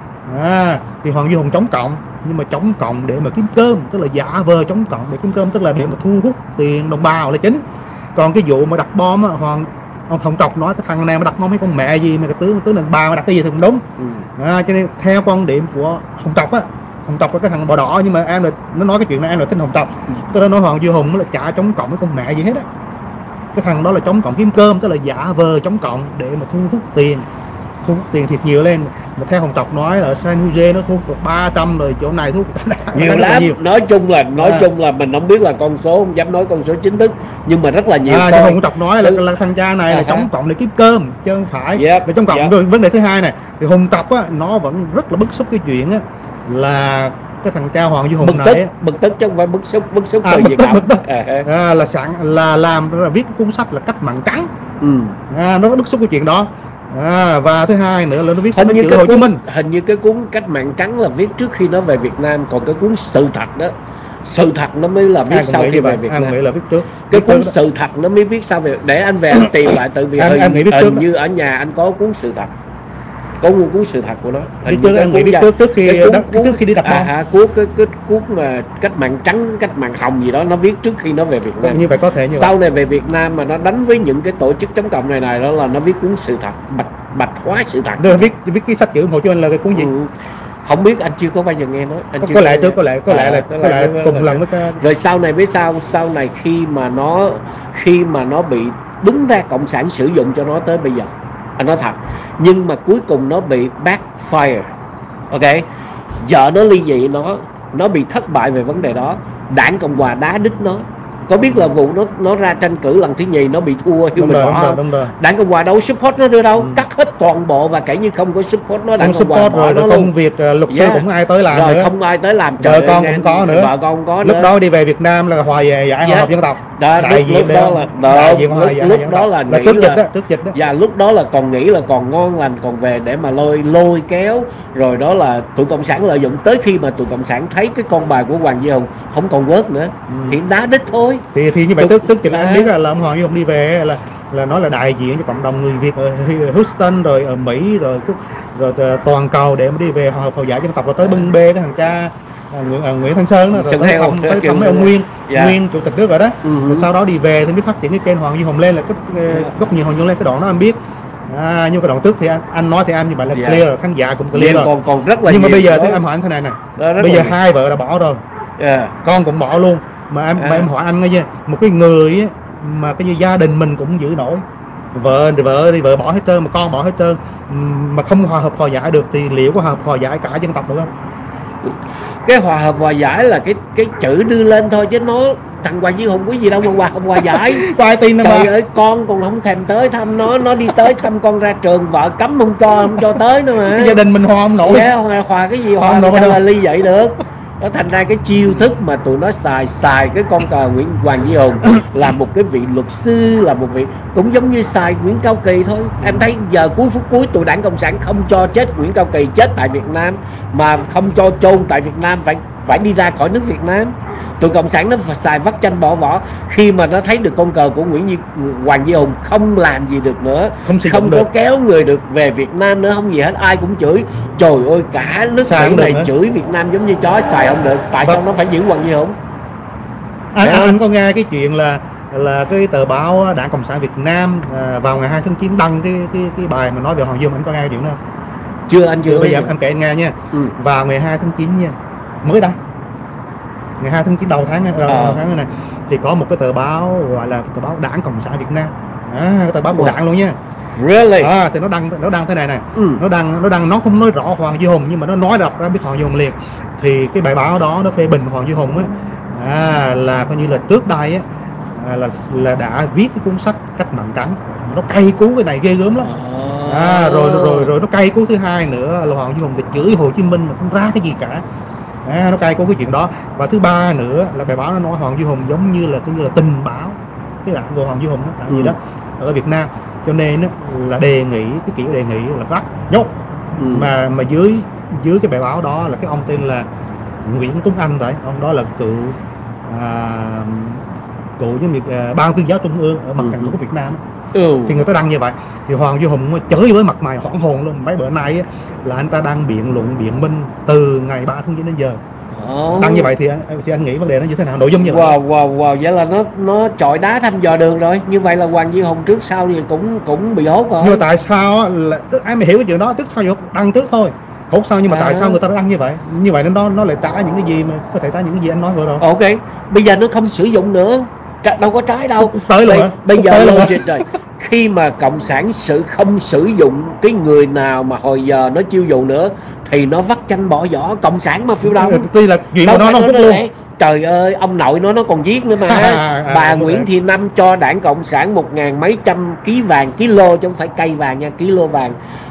S2: à, thì Hoàng Duy Hùng chống cộng, nhưng mà chống cộng để mà kiếm cơm, tức là giả vờ chống cộng để kiếm cơm, tức là để mà thu hút tiền đồng bào là chính. Còn cái vụ mà đặt bom á, Hoàng ông Hồng Trọc nói cái thằng này mà đặt nó mấy con mẹ gì mà cái tướng tướng lần ba mà đặt cái gì thì cũng đúng. Ừ. À, cho nên theo quan điểm của Hồng Trọc á, Hồng Trọc là cái thằng bò đỏ, nhưng mà em là nó nói cái chuyện này em là tin Hồng Trọc. Ừ. Tôi đã nói Hoàng Duy Hùng là chả chống cộng với con mẹ gì hết á. Cái thằng đó là chống cộng kiếm cơm, tức là giả vờ chống cộng để mà thu hút tiền, thu hút tiền thiệt nhiều lên. Mà theo Hồng Trọc nói là ở San Jose nó thu hút ba trăm rồi, chỗ này thu hút
S1: nhiều lắm. Nhiều. Nói chung là nói à. chung là mình không biết là con số, không dám nói con số chính thức, nhưng mà rất là nhiều.
S2: À, Hồng Trọc nói là, là thằng cha này à, là chống cộng để kiếm cơm chứ không phải yep. để chống cộng. Yep. Rồi vấn đề thứ hai này thì Hồng Trọc á, nó vẫn rất là bức xúc cái chuyện á là cái thằng cha Hoàng Duy Hùng
S1: bực
S2: này
S1: tức, bực tức chứ không phải bức xúc, bức xúc
S2: à, bực tức, bực tức. À, à, là sẵn là làm là viết cái cuốn sách là Cách Mạng Trắng. Ừ. À, nó rất bức xúc cái chuyện đó. À, và thứ hai nữa là nó viết
S1: hình như cái
S2: Hồ
S1: cuốn,
S2: Chí Minh.
S1: Hình như cái cuốn Cách Mạng Trắng là viết trước khi nó về Việt Nam, còn cái cuốn Sự Thật đó, Sự Thật nó mới là viết sau khi về Việt Nam.
S2: Nghĩ là viết trước.
S1: Cái cuốn Sự Thật nó mới viết sau về, để anh về anh tìm lại, tự vì
S2: em,
S1: hình,
S2: em nghĩ
S1: hình như ở nhà anh có cuốn Sự Thật, có một cuốn Sự Thật của nó.
S2: Viết trước, em nghĩ viết trước trước khi
S1: cuốn,
S2: đập,
S1: cuốn,
S2: trước khi đi đặt bom.
S1: À, cuốn cái cái cuốn mà Cách Mạng Trắng, Cách Mạng Hồng gì đó nó viết trước khi nó về Việt Nam.
S2: Như vậy có thể như
S1: sau
S2: vậy.
S1: này về Việt Nam mà nó đánh với những cái tổ chức chống cộng này này, đó là nó viết cuốn Sự Thật, bạch bạch hóa sự thật.
S2: Được, viết viết cái sách chữ Hồ Chí Minh là cái cuốn gì? Ừ.
S1: Không biết, anh chưa có bao giờ nghe nói. Anh
S2: có,
S1: chưa
S2: có lẽ trước có lẽ có lẽ là có lẽ là cùng lần với cái...
S1: Rồi sau này biết sao, sau này khi mà nó khi mà nó bị đúng ra cộng sản sử dụng cho nó tới bây giờ, anh nói thật, nhưng mà cuối cùng nó bị backfire. Ok, vợ nó ly dị, nó nó bị thất bại về vấn đề đó, Đảng Cộng Hòa đá đít nó. Có biết là vụ nó nó ra tranh cử lần thứ nhì nó bị thua nhưng mình bỏ không? Đảng Cộng Hòa đâu support nó đưa đâu, ừ. cắt hết toàn bộ và kể như không có support nó. Đảng
S2: Cộng Hòa bỏ rồi, nó công việc uh, luật sư yeah. cũng ai tới làm
S1: rồi
S2: nữa.
S1: Không ai tới làm.
S2: Vợ con cũng có nữa.
S1: Vợ con có
S2: lúc
S1: nữa.
S2: đó đi về Việt Nam là hòa về giải hòa hợp dân tộc.
S1: Đó,
S2: đại
S1: lúc,
S2: diện
S1: lúc đó là
S2: đại diện
S1: lúc, lúc đó là nghĩ
S2: trước
S1: là,
S2: dịch đó, trước dịch đó.
S1: Và lúc đó là còn nghĩ là còn ngon lành, còn về để mà lôi lôi kéo, rồi đó là tụi cộng sản lợi dụng. Tới khi mà tụi cộng sản thấy cái con bài của Hoàng Duy Hùng không còn vớt nữa ừ. thì đá đít thôi.
S2: Thì thì như vậy trước trước dịch anh biết là, là ông Hoàng Duy Hùng đi về là là nói là đại diện cho cộng đồng người Việt ở Houston, rồi ở Mỹ, rồi rồi, rồi toàn cầu để mà đi về hòa hợp hòa giải dân tộc, rồi tới bưng bê cái thằng cha À, Nguyễn, à, Nguyễn Thanh Sơn đó, rồi tới thăm, tới thăm mấy ông Nguyên, yeah. Nguyên chủ tịch nước rồi đó, uh-huh. Rồi sau đó đi về thì mới phát triển cái kênh Hoàng Duy Hùng lên, là cái góc nhìn Hoàng Duy Hùng lên, cái đoạn đó em biết. À, nhưng cái đoạn trước thì anh, anh nói thì em như vậy là yeah. clear rồi, khán giả cũng clear rồi.
S1: Còn còn rất là
S2: nhưng mà bây giờ
S1: đó.
S2: thì em hỏi anh thế này nè, bây giờ hai vợ đã bỏ rồi, yeah. con cũng bỏ luôn, mà em yeah. mà em hỏi anh nghe chưa, một cái người ấy, mà cái như gia đình mình cũng giữ nổi, vợ vợ đi vợ bỏ hết trơn, mà con bỏ hết trơn, mà không hòa hợp hòa giải được thì liệu có hòa hợp hòa giải cả dân tộc được không?
S1: Cái hòa hợp hòa giải là cái cái chữ đưa lên thôi, chứ nó thằng Hoàng Duy Hùng có gì đâu mà hòa hợp hòa giải.
S2: Có ai tin đâu mà.
S1: Trời ơi, con còn không thèm tới thăm nó, nó đi tới thăm con ra trường, vợ cấm không cho, không cho tới nữa mà.
S2: Cái gia đình mình hòa không nổi.
S1: Yeah, hòa, hòa cái gì, hòa, hòa sao là ly vậy được. Nó thành ra cái chiêu thức mà tụi nó xài xài cái con cờ Nguyễn Hoàng Duy Hùng là một cái vị luật sư, là một vị cũng giống như xài Nguyễn Cao Kỳ thôi. Em thấy giờ cuối phút cuối tụi Đảng Cộng sản không cho chết Nguyễn Cao Kỳ chết tại Việt Nam, mà không cho chôn tại Việt Nam, phải phải đi ra khỏi nước Việt Nam. Tụi cộng sản nó xài vắt chanh bỏ vỏ khi mà nó thấy được con cờ của Nguyễn Duy, Hoàng Duy Hùng không làm gì được nữa, không, không có được. Kéo người được về Việt Nam nữa, không gì hết, ai cũng chửi. Trời ơi, cả nước Mỹ này chửi Việt Nam giống như chó, xài không được. Tại sao nó phải giữ Hoàng Duy Hùng?
S2: Anh, anh, anh có nghe cái chuyện là là cái tờ báo Đảng Cộng sản Việt Nam à, vào ngày hai tháng chín đăng cái cái cái bài mà nói về Hoàng Duy Hùng, anh có nghe cái chuyện đó không?
S1: Chưa, anh chưa.
S2: Bây giờ em kể anh nghe nha. Ừ. Vào ngày hai tháng chín nha, mới đây, ngày hai tháng chín đầu tháng đầu à. tháng này thì có một cái tờ báo gọi là tờ báo Đảng Cộng sản Việt Nam, à, cái tờ báo của Đảng luôn nha.
S1: Really?
S2: À, thì nó đăng nó đăng thế này này, ừ. nó đăng nó đăng nó không nói rõ Hoàng Duy Hùng, nhưng mà nó nói đọc ra biết Hoàng Duy Hùng liền. Thì cái bài báo đó nó phê bình Hoàng Duy Hùng á, à, là coi như là trước đây á, à, là là đã viết cái cuốn sách Cách Mạng Trắng, nó cay cú cái này ghê gớm lắm. À, rồi rồi rồi nó cay cú thứ hai nữa là Hoàng Duy Hùng thì chửi Hồ Chí Minh mà không ra cái gì cả. À, nó cay có cái chuyện đó. Và thứ ba nữa là bài báo nó nói Hoàng Duy Hùng giống như là cũng như là tình báo cái đảng của Hoàng Duy Hùng đó, đảng ừ. gì đó ở Việt Nam, cho nên đó, là đề nghị cái kiểu đề nghị là bắt nhốt. Ừ. mà mà dưới dưới cái bài báo đó là cái ông tên là Nguyễn Tuấn Anh đấy, ông đó là cựu à, cựu với việc à, ban tuyên giáo trung ương ở mặt trận tổ quốc Việt Nam. Ừ. Thì người ta đăng như vậy thì Hoàng Duy Hùng chửi với mặt mày hoảng hồn luôn. Mấy bữa nay á, là anh ta đang biện luận biện minh từ ngày ba tháng chín đến giờ.
S1: Oh.
S2: Đăng như vậy thì thì anh nghĩ vấn đề nó như thế nào, nội dung như vậy?
S1: Wow, wow, wow, vậy là nó nó chọi đá thăm dò đường rồi. Như vậy là Hoàng Duy Hùng trước sau thì cũng cũng bị hốt rồi.
S2: Nhưng mà tại sao là ai mà hiểu cái chuyện đó, tức sao đăng trước thôi hốt sau, nhưng mà à. tại sao người ta đăng như vậy? Như vậy nó nó lại trả những cái gì mà có thể trả những cái gì anh nói vừa rồi.
S1: Ok, bây giờ nó không sử dụng nữa, đâu có trái đâu.
S2: Tới luôn.
S1: Bây, bây giờ logic rồi. Khi mà cộng sản sự không sử dụng cái người nào mà hồi giờ nó chiêu dụ nữa thì nó vắt chanh bỏ vỏ, cộng sản mà phiêu đông.
S2: Tuy là chuyện của nó nó phút luôn.
S1: Trời ơi, ông nội nó nó còn giết nữa mà. à, à, bà à, Nguyễn Thị Năm cho đảng Cộng sản một ngàn mấy trăm ký vàng, kilo chứ không phải cây vàng nha, kilo vàng.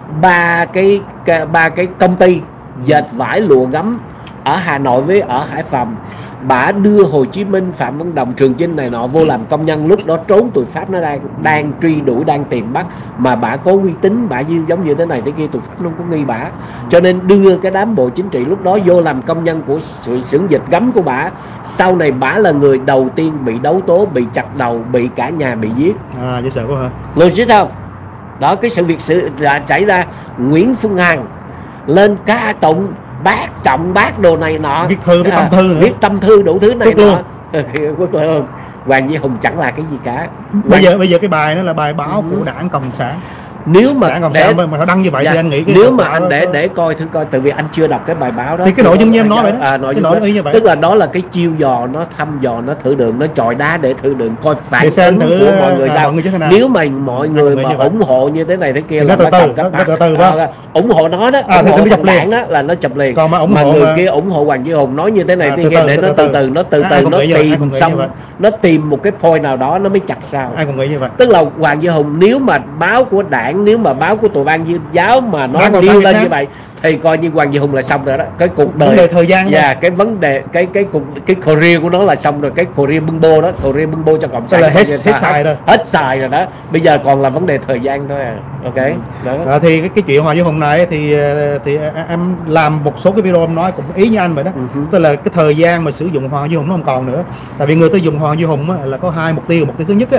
S1: Ba cái ba cái công ty dệt vải lụa gấm ở Hà Nội với ở Hải Phòng, bả đưa Hồ Chí Minh, Phạm Văn Đồng, Trường Chinh này nọ vô làm công nhân, lúc đó trốn tụi Pháp nó đang đang truy đuổi, đang tìm bắt, mà bả có uy tín, bả giống như thế này thế kia, tụi Pháp nó không có nghi bả, cho nên đưa cái đám bộ chính trị lúc đó vô làm công nhân của sự xưởng dệt gấm của bả. Sau này bả là người đầu tiên bị đấu tố, bị chặt đầu, bị cả nhà bị giết.
S2: À, dễ sợ quá hả?
S1: Người biết không? Đó, cái sự việc sự xảy ra. Nguyễn Phương Hằng lên ca tụng bác trọng bác đồ này nọ,
S2: viết thư, viết tâm thư nữa.
S1: viết tâm thư đủ thứ này
S2: Quốc
S1: nọ. Quốc lương. Hoàng Duy Hùng chẳng là cái gì cả.
S2: Bây Hoàng... giờ bây giờ cái bài đó là bài báo ừ. của Đảng Cộng sản.
S1: Nếu mà
S2: Đảng Cộng
S1: để,
S2: sản mà họ đăng như vậy dạ, thì anh nghĩ cái
S1: nếu mà anh để để coi thử coi, tại vì anh chưa đọc cái bài báo đó
S2: thì cái nội dung như em nói vậy đó.
S1: À, nội dung
S2: đó, như vậy.
S1: Tức là đó là cái chiêu dò, nó thăm dò, nó thử đường, nó chọi đá để thử đường coi phản ứng
S2: thử,
S1: của mọi người
S2: à,
S1: sao.
S2: Mọi người
S1: nếu mà mọi người mà ủng hộ như thế này thế kia là
S2: nó từ
S1: từ,
S2: nó từ từ
S1: à, ủng hộ nó đó,
S2: à,
S1: ủng hộ
S2: thằng
S1: đảng đó là nó chụp liền.
S2: Còn mà, ủng
S1: mà
S2: hộ
S1: người
S2: mà...
S1: kia ủng hộ Hoàng Duy Hùng nói như thế này
S2: à,
S1: thế
S2: từ
S1: kia
S2: từ,
S1: để
S2: từ,
S1: nó từ từ nó từ từ nó tìm xong, nó tìm một cái point nào đó nó mới chặt sao.
S2: Ai cũng nghĩ như vậy.
S1: Tức là Hoàng Duy Hùng nếu mà báo của đảng, nếu mà báo của tụi ban giáo mà nó điêu lên như vậy thì coi như Hoàng Duy Hùng là xong rồi đó. Cái cuộc đời,
S2: vấn đề thời gian,
S1: và yeah, cái vấn đề cái cái cuộc cái career của nó là xong rồi, cái career bưng bô đó, career bưng bô cho cộng sản
S2: là hết, hết, hết xài rồi,
S1: hết xài rồi đó. Bây giờ còn là vấn đề thời gian thôi à. Ok đó.
S2: À, thì cái, cái chuyện Hoàng Duy Hùng này thì thì em làm một số cái video em nói cũng ý như anh vậy đó. Uh-huh. Tức là cái thời gian mà sử dụng Hoàng Duy Hùng nó không còn nữa, tại vì người tiêu dùng Hoàng Duy Hùng á, là có hai mục tiêu. Mục tiêu thứ nhất á,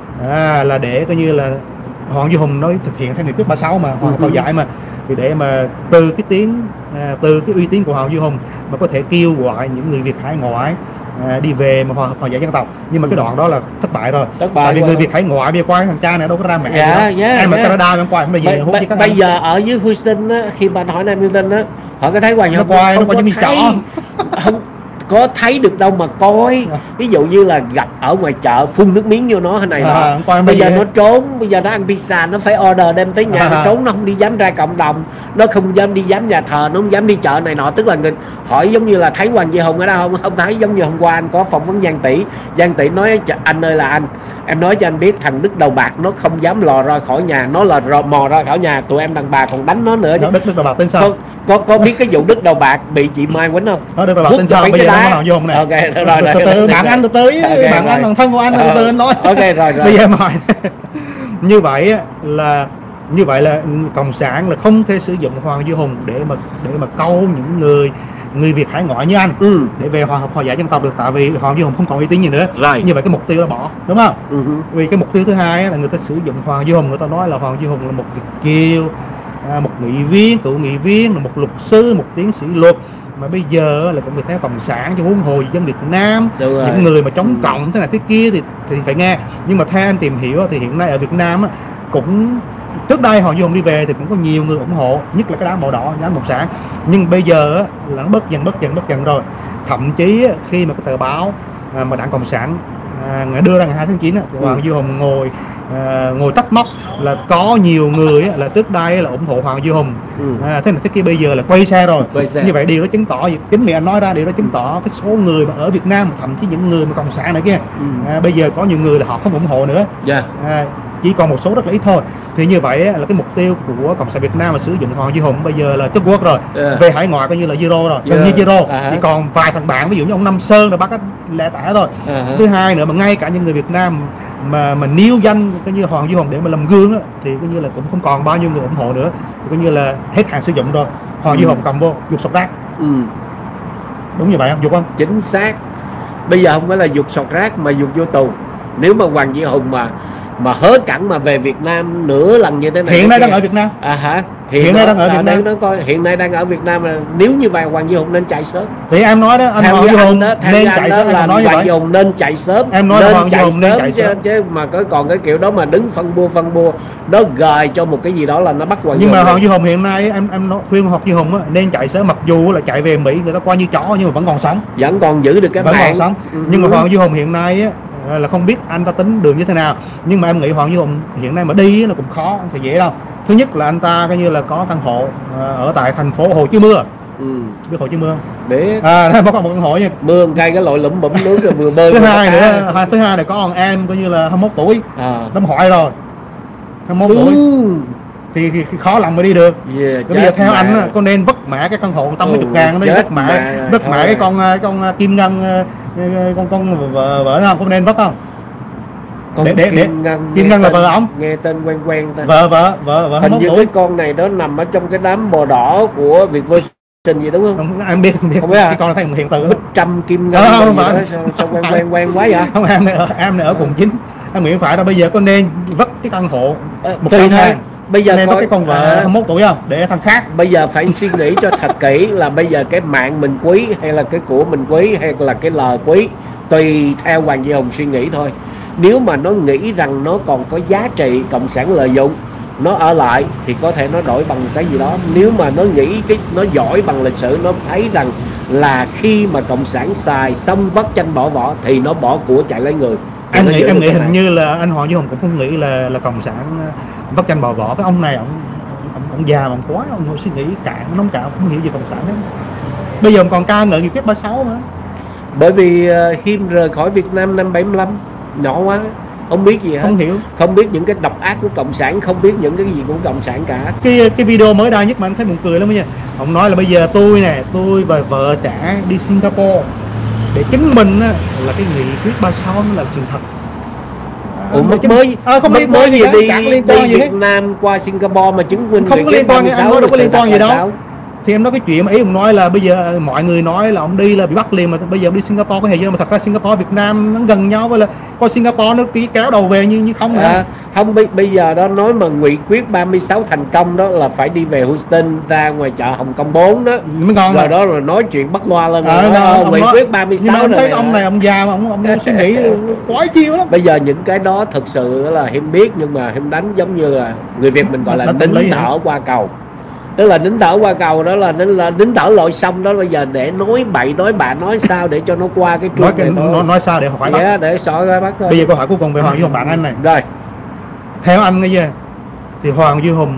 S2: à, là để coi như là Hoàng Duy Hùng nói thực hiện theo nghị quyết ba mươi sáu mà Hoàng Cầu Giải mà, thì để mà từ cái tiếng à, từ cái uy tín của Hoàng Duy Hùng mà có thể kêu gọi những người Việt hải ngoại à, đi về mà Hòa Hòa giải dân tộc. Nhưng mà cái đoạn đó là thất bại rồi, thất bại tại vì người Việt hải ngoại bây giờ qua thằng cha này đâu có ra mẹ
S1: dạ, dạ,
S2: em
S1: dạ.
S2: ở Canada em qua bây giờ
S1: bây, bây, bây giờ ở dưới Houston á, khi bạn hỏi Nam Newton á, họ có thấy Hoàng Duy Hùng
S2: nó qua nó qua chứng trỏ
S1: không có thấy được đâu mà coi. Ví dụ như là gặp ở ngoài chợ phun nước miếng vô nó thế này à, nọ. Bây giờ nó trốn, bây giờ nó ăn pizza, nó phải order đem tới nhà, à, nó trốn, nó không đi dám ra cộng đồng, nó không dám đi dám nhà thờ, nó không dám đi chợ này nọ. Tức là người hỏi giống như là thấy Hoàng Duy Hùng ở đâu không? Không thấy. Giống như hôm qua anh có phỏng vấn Giang Tỷ, Giang Tỷ nói anh ơi là anh, em nói cho anh biết thằng Đức Đầu Bạc nó không dám lò ra khỏi nhà, nó là mò ra khỏi nhà, tụi em đàn bà còn đánh nó nữa.
S2: Đó, Đức, Đức Đầu Bạc tên sao?
S1: Có, có, có biết cái vụ Đức Đầu Bạc bị chị Mai quýnh không?
S2: Đó, Đức Đầu Bạc tên sao? Bây giờ nó Hoàng Duy Hùng này.
S1: Okay, rồi, rồi,
S2: từ từ bạn anh từ tới bạn anh bằng thân của anh từ từ anh nói.
S1: Ok rồi rồi.
S2: Bây giờ hỏi như vậy là như vậy là cộng sản là không thể sử dụng Hoàng Duy Hùng để mà để mà câu những người người Việt hải ngoại như anh ừ. để về hòa hợp hòa giải dân tộc được, tại vì Hoàng Duy Hùng không còn uy tín gì nữa. Rồi. Như vậy cái mục tiêu nó bỏ, đúng không? Uh-huh. Vì cái mục tiêu thứ hai là người ta sử dụng Hoàng Duy Hùng, người ta nói là Hoàng Duy Hùng là một Việt kiều, một nghị viên, cựu nghị viên, một luật sư, một tiến sĩ luật, mà bây giờ là cũng người theo cộng sản cho huống hồ dân Việt Nam, những người mà chống cộng thế này thế kia thì thì phải nghe. Nhưng mà theo em tìm hiểu thì hiện nay ở Việt Nam á, cũng trước đây Hoàng Duy Hùng đi về thì cũng có nhiều người ủng hộ, nhất là cái đám màu đỏ, đám cộng sản. Nhưng bây giờ á, là nó bất dần bất dần bất dần rồi. Thậm chí á, khi mà cái tờ báo à, mà đảng cộng sản à, đưa ra ngày hai tháng chín á, Hoàng Duy Hùng ngồi à, ngồi tách móc là có nhiều người á, là trước đây là ủng hộ Hoàng Duy Hùng, ừ. à, thế này thế kia, bây giờ là quay xe rồi. Quay xe. Như vậy điều đó chứng tỏ, chính miệng anh nói ra, điều đó chứng tỏ cái số người mà ở Việt Nam, thậm chí những người mà cộng sản này kia, ừ. à, bây giờ có nhiều người là họ không ủng hộ nữa. Yeah. À, chỉ còn một số rất là ít thôi. Thì như vậy là cái mục tiêu của cộng sản Việt Nam mà sử dụng Hoàng Duy Hùng bây giờ là chất quốc rồi, yeah. về hải ngoại coi như là zero rồi, gần yeah. như zero. Uh-huh. Chỉ còn vài thằng bạn, ví dụ như ông Nam Sơn là bắt cái lẻ tẻ thôi. Uh-huh. Thứ hai nữa, mà ngay cả những người Việt Nam mà mà nêu danh coi như Hoàng Duy Hùng để mà làm gương á, thì coi như là cũng không còn bao nhiêu người ủng hộ nữa, coi như là hết hạn sử dụng rồi. Hoàng Duy Hùng cầm vô dục sọt rác. Ừ. Đúng như vậy không? Dục không?
S1: Chính xác. Bây giờ không phải là dục sọt rác mà dục vô tù. Nếu mà Hoàng Duy Hùng mà mà hớ cẳng mà về Việt Nam nửa lần như thế này.
S2: Hiện nay đang ở Việt Nam.
S1: À hả? Thì
S2: hiện nay đang ở Việt Nam.
S1: Nó coi hiện nay đang ở Việt Nam là nếu như vậy Hoàng Duy Hùng nên chạy sớm.
S2: Thì em nói đó, anh Hoàng Duy Hùng đó, nên chạy sớm,
S1: là
S2: nói
S1: Hoàng Duy Hùng nên chạy sớm.
S2: Em nói
S1: nên
S2: Hoàng Duy Hùng nên chạy
S1: chứ,
S2: sớm.
S1: chứ mà có còn cái kiểu đó mà đứng phân bua phân bua nó gài cho một cái gì đó là nó bắt Hoàng Duy
S2: Nhưng
S1: Hùng.
S2: mà Hoàng Duy Hùng hiện nay em em nói, khuyên Hoàng Duy Hùng á, nên chạy sớm, mặc dù là chạy về Mỹ người ta coi như chó nhưng mà vẫn còn sống.
S1: Vẫn còn giữ được cái
S2: vẫn
S1: mạng.
S2: còn sống.
S1: Ừ.
S2: Nhưng mà Hoàng Duy Hùng hiện nay á, là không biết anh ta tính đường như thế nào, nhưng mà em nghĩ Hoàng Duy Hùng hiện nay mà đi là cũng khó, không thể dễ đâu. Thứ nhất là anh ta coi như là có căn hộ ở tại thành phố Hồ Chí Minh.
S1: Ừ.
S2: Biết Hồ Chí Minh
S1: Biết.
S2: À, có một căn hộ nha.
S1: Mưa cây cái loại lụm bụm nước rồi vừa bơi.
S2: Thứ hai nữa, hai thứ hai là có con em coi như là hai mươi mốt tuổi.
S1: À.
S2: Đâm hỏi rồi. hai mươi mốt tuổi. Thì, thì, thì khó lòng mới đi được.
S1: Yeah,
S2: bây giờ theo mẹ. Anh có nên vất mẹ cái căn hộ tám mươi ngàn nó vất mẹ vất mẹ cái con con Kim Ngân, con con vợ vợ nó không, có nên vất không?
S1: Con
S2: để, để,
S1: Kim
S2: để,
S1: Ngân,
S2: Kim Ngân là vợ ổng,
S1: nghe tên quen quen ta.
S2: Vợ vợ vợ vợ
S1: hình như cái con này đó nằm ở trong cái đám bò đỏ của Vietversion gì đúng không?
S2: Không, em biết không biết.
S1: Không biết à?
S2: Cái con này thành hiện tượng.
S1: Bích Trâm Kim Ngân.
S2: Ờ, không phải.
S1: Sao, sao quen quen quen quá vậy?
S2: Không, em này ở em này ở quận chín. Em nghĩ phải đâu, bây giờ có nên vất cái căn hộ
S1: một trăm ngàn. Bây giờ
S2: nên có cái con vợ à, hai mươi mốt tuổi không để thằng khác.
S1: Bây giờ phải suy nghĩ cho thật kỹ là bây giờ cái mạng mình quý hay là cái của mình quý hay là cái lời quý, tùy theo Hoàng Duy Hùng suy nghĩ thôi. Nếu mà nó nghĩ rằng nó còn có giá trị, cộng sản lợi dụng, nó ở lại thì có thể nó đổi bằng cái gì đó. Nếu mà nó nghĩ cái nó giỏi bằng lịch sử, nó thấy rằng là khi mà cộng sản xài xong vắt chanh bỏ vỏ thì nó bỏ của chạy lấy người.
S2: Em nghĩ em nghĩ hình như là anh Hoàng Duy Hùng cũng không nghĩ là là cộng sản vắt chanh bỏ vỏ. Cái ông này ông ông, ông già ông quá, ông suy nghĩ cạn nông cạn, không hiểu gì cộng sản hết. Bây giờ còn ca ngợi nghị quyết ba mươi sáu mà.
S1: Bởi vì uh, Hiêm rời khỏi Việt Nam năm bảy mươi lăm, nhỏ quá, không biết gì hết,
S2: không hiểu,
S1: không biết những cái độc ác của cộng sản, không biết những cái gì của cộng sản cả.
S2: Cái cái video mới đây nhất mà anh thấy buồn cười lắm nha. Ông nói là bây giờ tôi nè, tôi và vợ trả đi Singapore để chứng minh á, là cái nghị quyết ba mươi sáu nó là sự thật.
S1: Ủa mất mới
S2: à, không liên
S1: mới
S2: quan gì,
S1: gì đi,
S2: chẳng liên quan
S1: đi
S2: gì
S1: Việt hết. Nam qua Singapore mà chứng minh
S2: không có liên quan, anh nói đâu có liên quan gì đâu.
S1: Sao?
S2: Thì em nói cái chuyện mà ý ông nói là bây giờ mọi người nói là ông đi là bị bắt liền, mà bây giờ ông đi Singapore có hề gì, mà thật ra Singapore Việt Nam nó gần nhau, với là coi Singapore nó ký kéo đầu về như như không nữa.
S1: À, không bây giờ đó nói mà nghị quyết ba mươi sáu thành công đó là phải đi về Houston, ra ngoài chợ Hồng Kông bốn đó
S2: mới ngon
S1: rồi đó, rồi nói chuyện bắt loa lên
S2: à,
S1: rồi
S2: đó,
S1: nghị quyết ba mươi sáu.
S2: Nhưng mà em thấy ông này ông già mà ông ông suy nghĩ quái chiêu lắm.
S1: Bây giờ những cái đó thực sự là Hiêm biết, nhưng mà Hiêm đánh giống như là người Việt mình gọi là nín thở qua cầu. Tức là nín thở qua cầu đó là nín là nín thở lội sông đó. Bây giờ để nói bậy nói bạ nói sao để cho nó qua cái
S2: nói, cái, nói, nói sao để hỏi bắt.
S1: Yeah, để sỏi ra bắt thôi.
S2: Bây giờ câu hỏi cuối cùng về Hoàng Duy Hùng bạn anh này.
S1: Rồi
S2: theo anh cái gì thì Hoàng Duy Hùng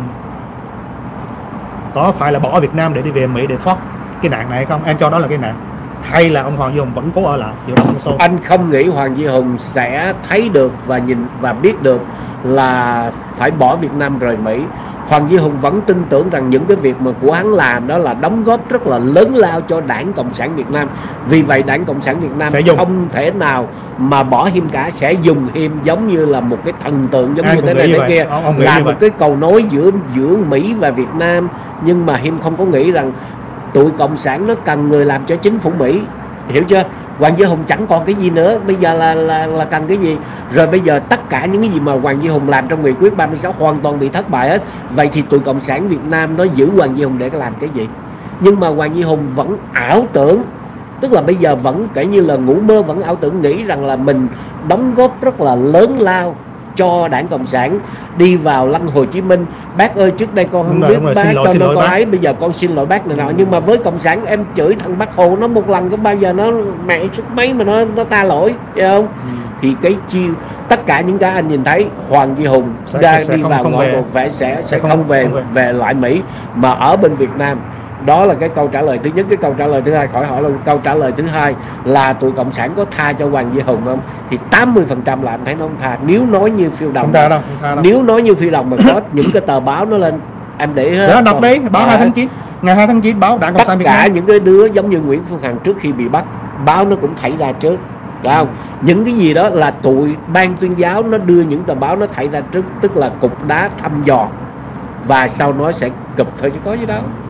S2: có phải là bỏ Việt Nam để đi về Mỹ để thoát cái nạn này hay không? Em cho đó là cái nạn, hay là ông Hoàng Duy Hùng vẫn cố ở lại?
S1: Anh không nghĩ Hoàng Duy Hùng sẽ thấy được và nhìn và biết được là phải bỏ Việt Nam rời Mỹ. Hoàng Duy Hùng vẫn tin tưởng rằng những cái việc mà của hắn làm đó là đóng góp rất là lớn lao cho Đảng Cộng sản Việt Nam. Vì vậy Đảng Cộng sản Việt Nam không thể nào mà bỏ Hiêm cả, sẽ dùng Hiêm giống như là một cái thần tượng giống Ai như thế này thế kia, ông, ông là một vậy. Cái cầu nối giữa giữa Mỹ và Việt Nam. Nhưng mà Hiêm không có nghĩ rằng tụi Cộng sản nó cần người làm cho chính phủ Mỹ, hiểu chưa? Hoàng Duy Hùng chẳng còn cái gì nữa, bây giờ là là là cần cái gì? Rồi bây giờ tất cả những cái gì mà Hoàng Duy Hùng làm trong nghị quyết ba mươi sáu hoàn toàn bị thất bại hết. Vậy thì tụi Cộng sản Việt Nam nó giữ Hoàng Duy Hùng để làm cái gì? Nhưng mà Hoàng Duy Hùng vẫn ảo tưởng, tức là bây giờ vẫn kể như là ngủ mơ, vẫn ảo tưởng nghĩ rằng là mình đóng góp rất là lớn lao cho Đảng Cộng sản, đi vào lăng Hồ Chí Minh. Bác ơi trước đây con không rồi, biết bác cho nó con ấy, bây giờ con xin lỗi bác này nọ. Nhưng mà với Cộng sản em chửi thằng Bác Hồ nó một lần có bao giờ nó mẹ sức mấy mà nó nó ta lỗi, hiểu không? Ừ. Thì cái chiêu tất cả những cái anh nhìn thấy Hoàng Duy Hùng sẽ, ra sẽ đi không, vào không ngõ một vẻ sẽ sẽ, sẽ không, không về không về về lại Mỹ mà ở bên Việt Nam. Đó là cái câu trả lời thứ nhất. Cái câu trả lời thứ hai khỏi hỏi là câu trả lời thứ hai là tụi Cộng sản có tha cho Hoàng Duy Hùng không? Thì tám mươi phần trăm là anh thấy nó không tha. Nếu nói như Phiêu Đồng,
S2: đâu, đâu.
S1: Nếu nói như Phiêu Đồng mà có những cái tờ báo nó lên, em để hết.
S2: Đó, đọc đấy, báo hai tháng chín, ngày hai tháng chín báo Đảng Cộng sản Việt Nam.
S1: Tất cả những cái đứa giống như Nguyễn Phương Hằng trước khi bị bắt, báo nó cũng thảy ra trước, phải không? Những cái gì đó là tụi ban tuyên giáo nó đưa những tờ báo nó thảy ra trước, tức là cục đá thăm dò và sau nó sẽ cụp thôi chứ có gì đâu.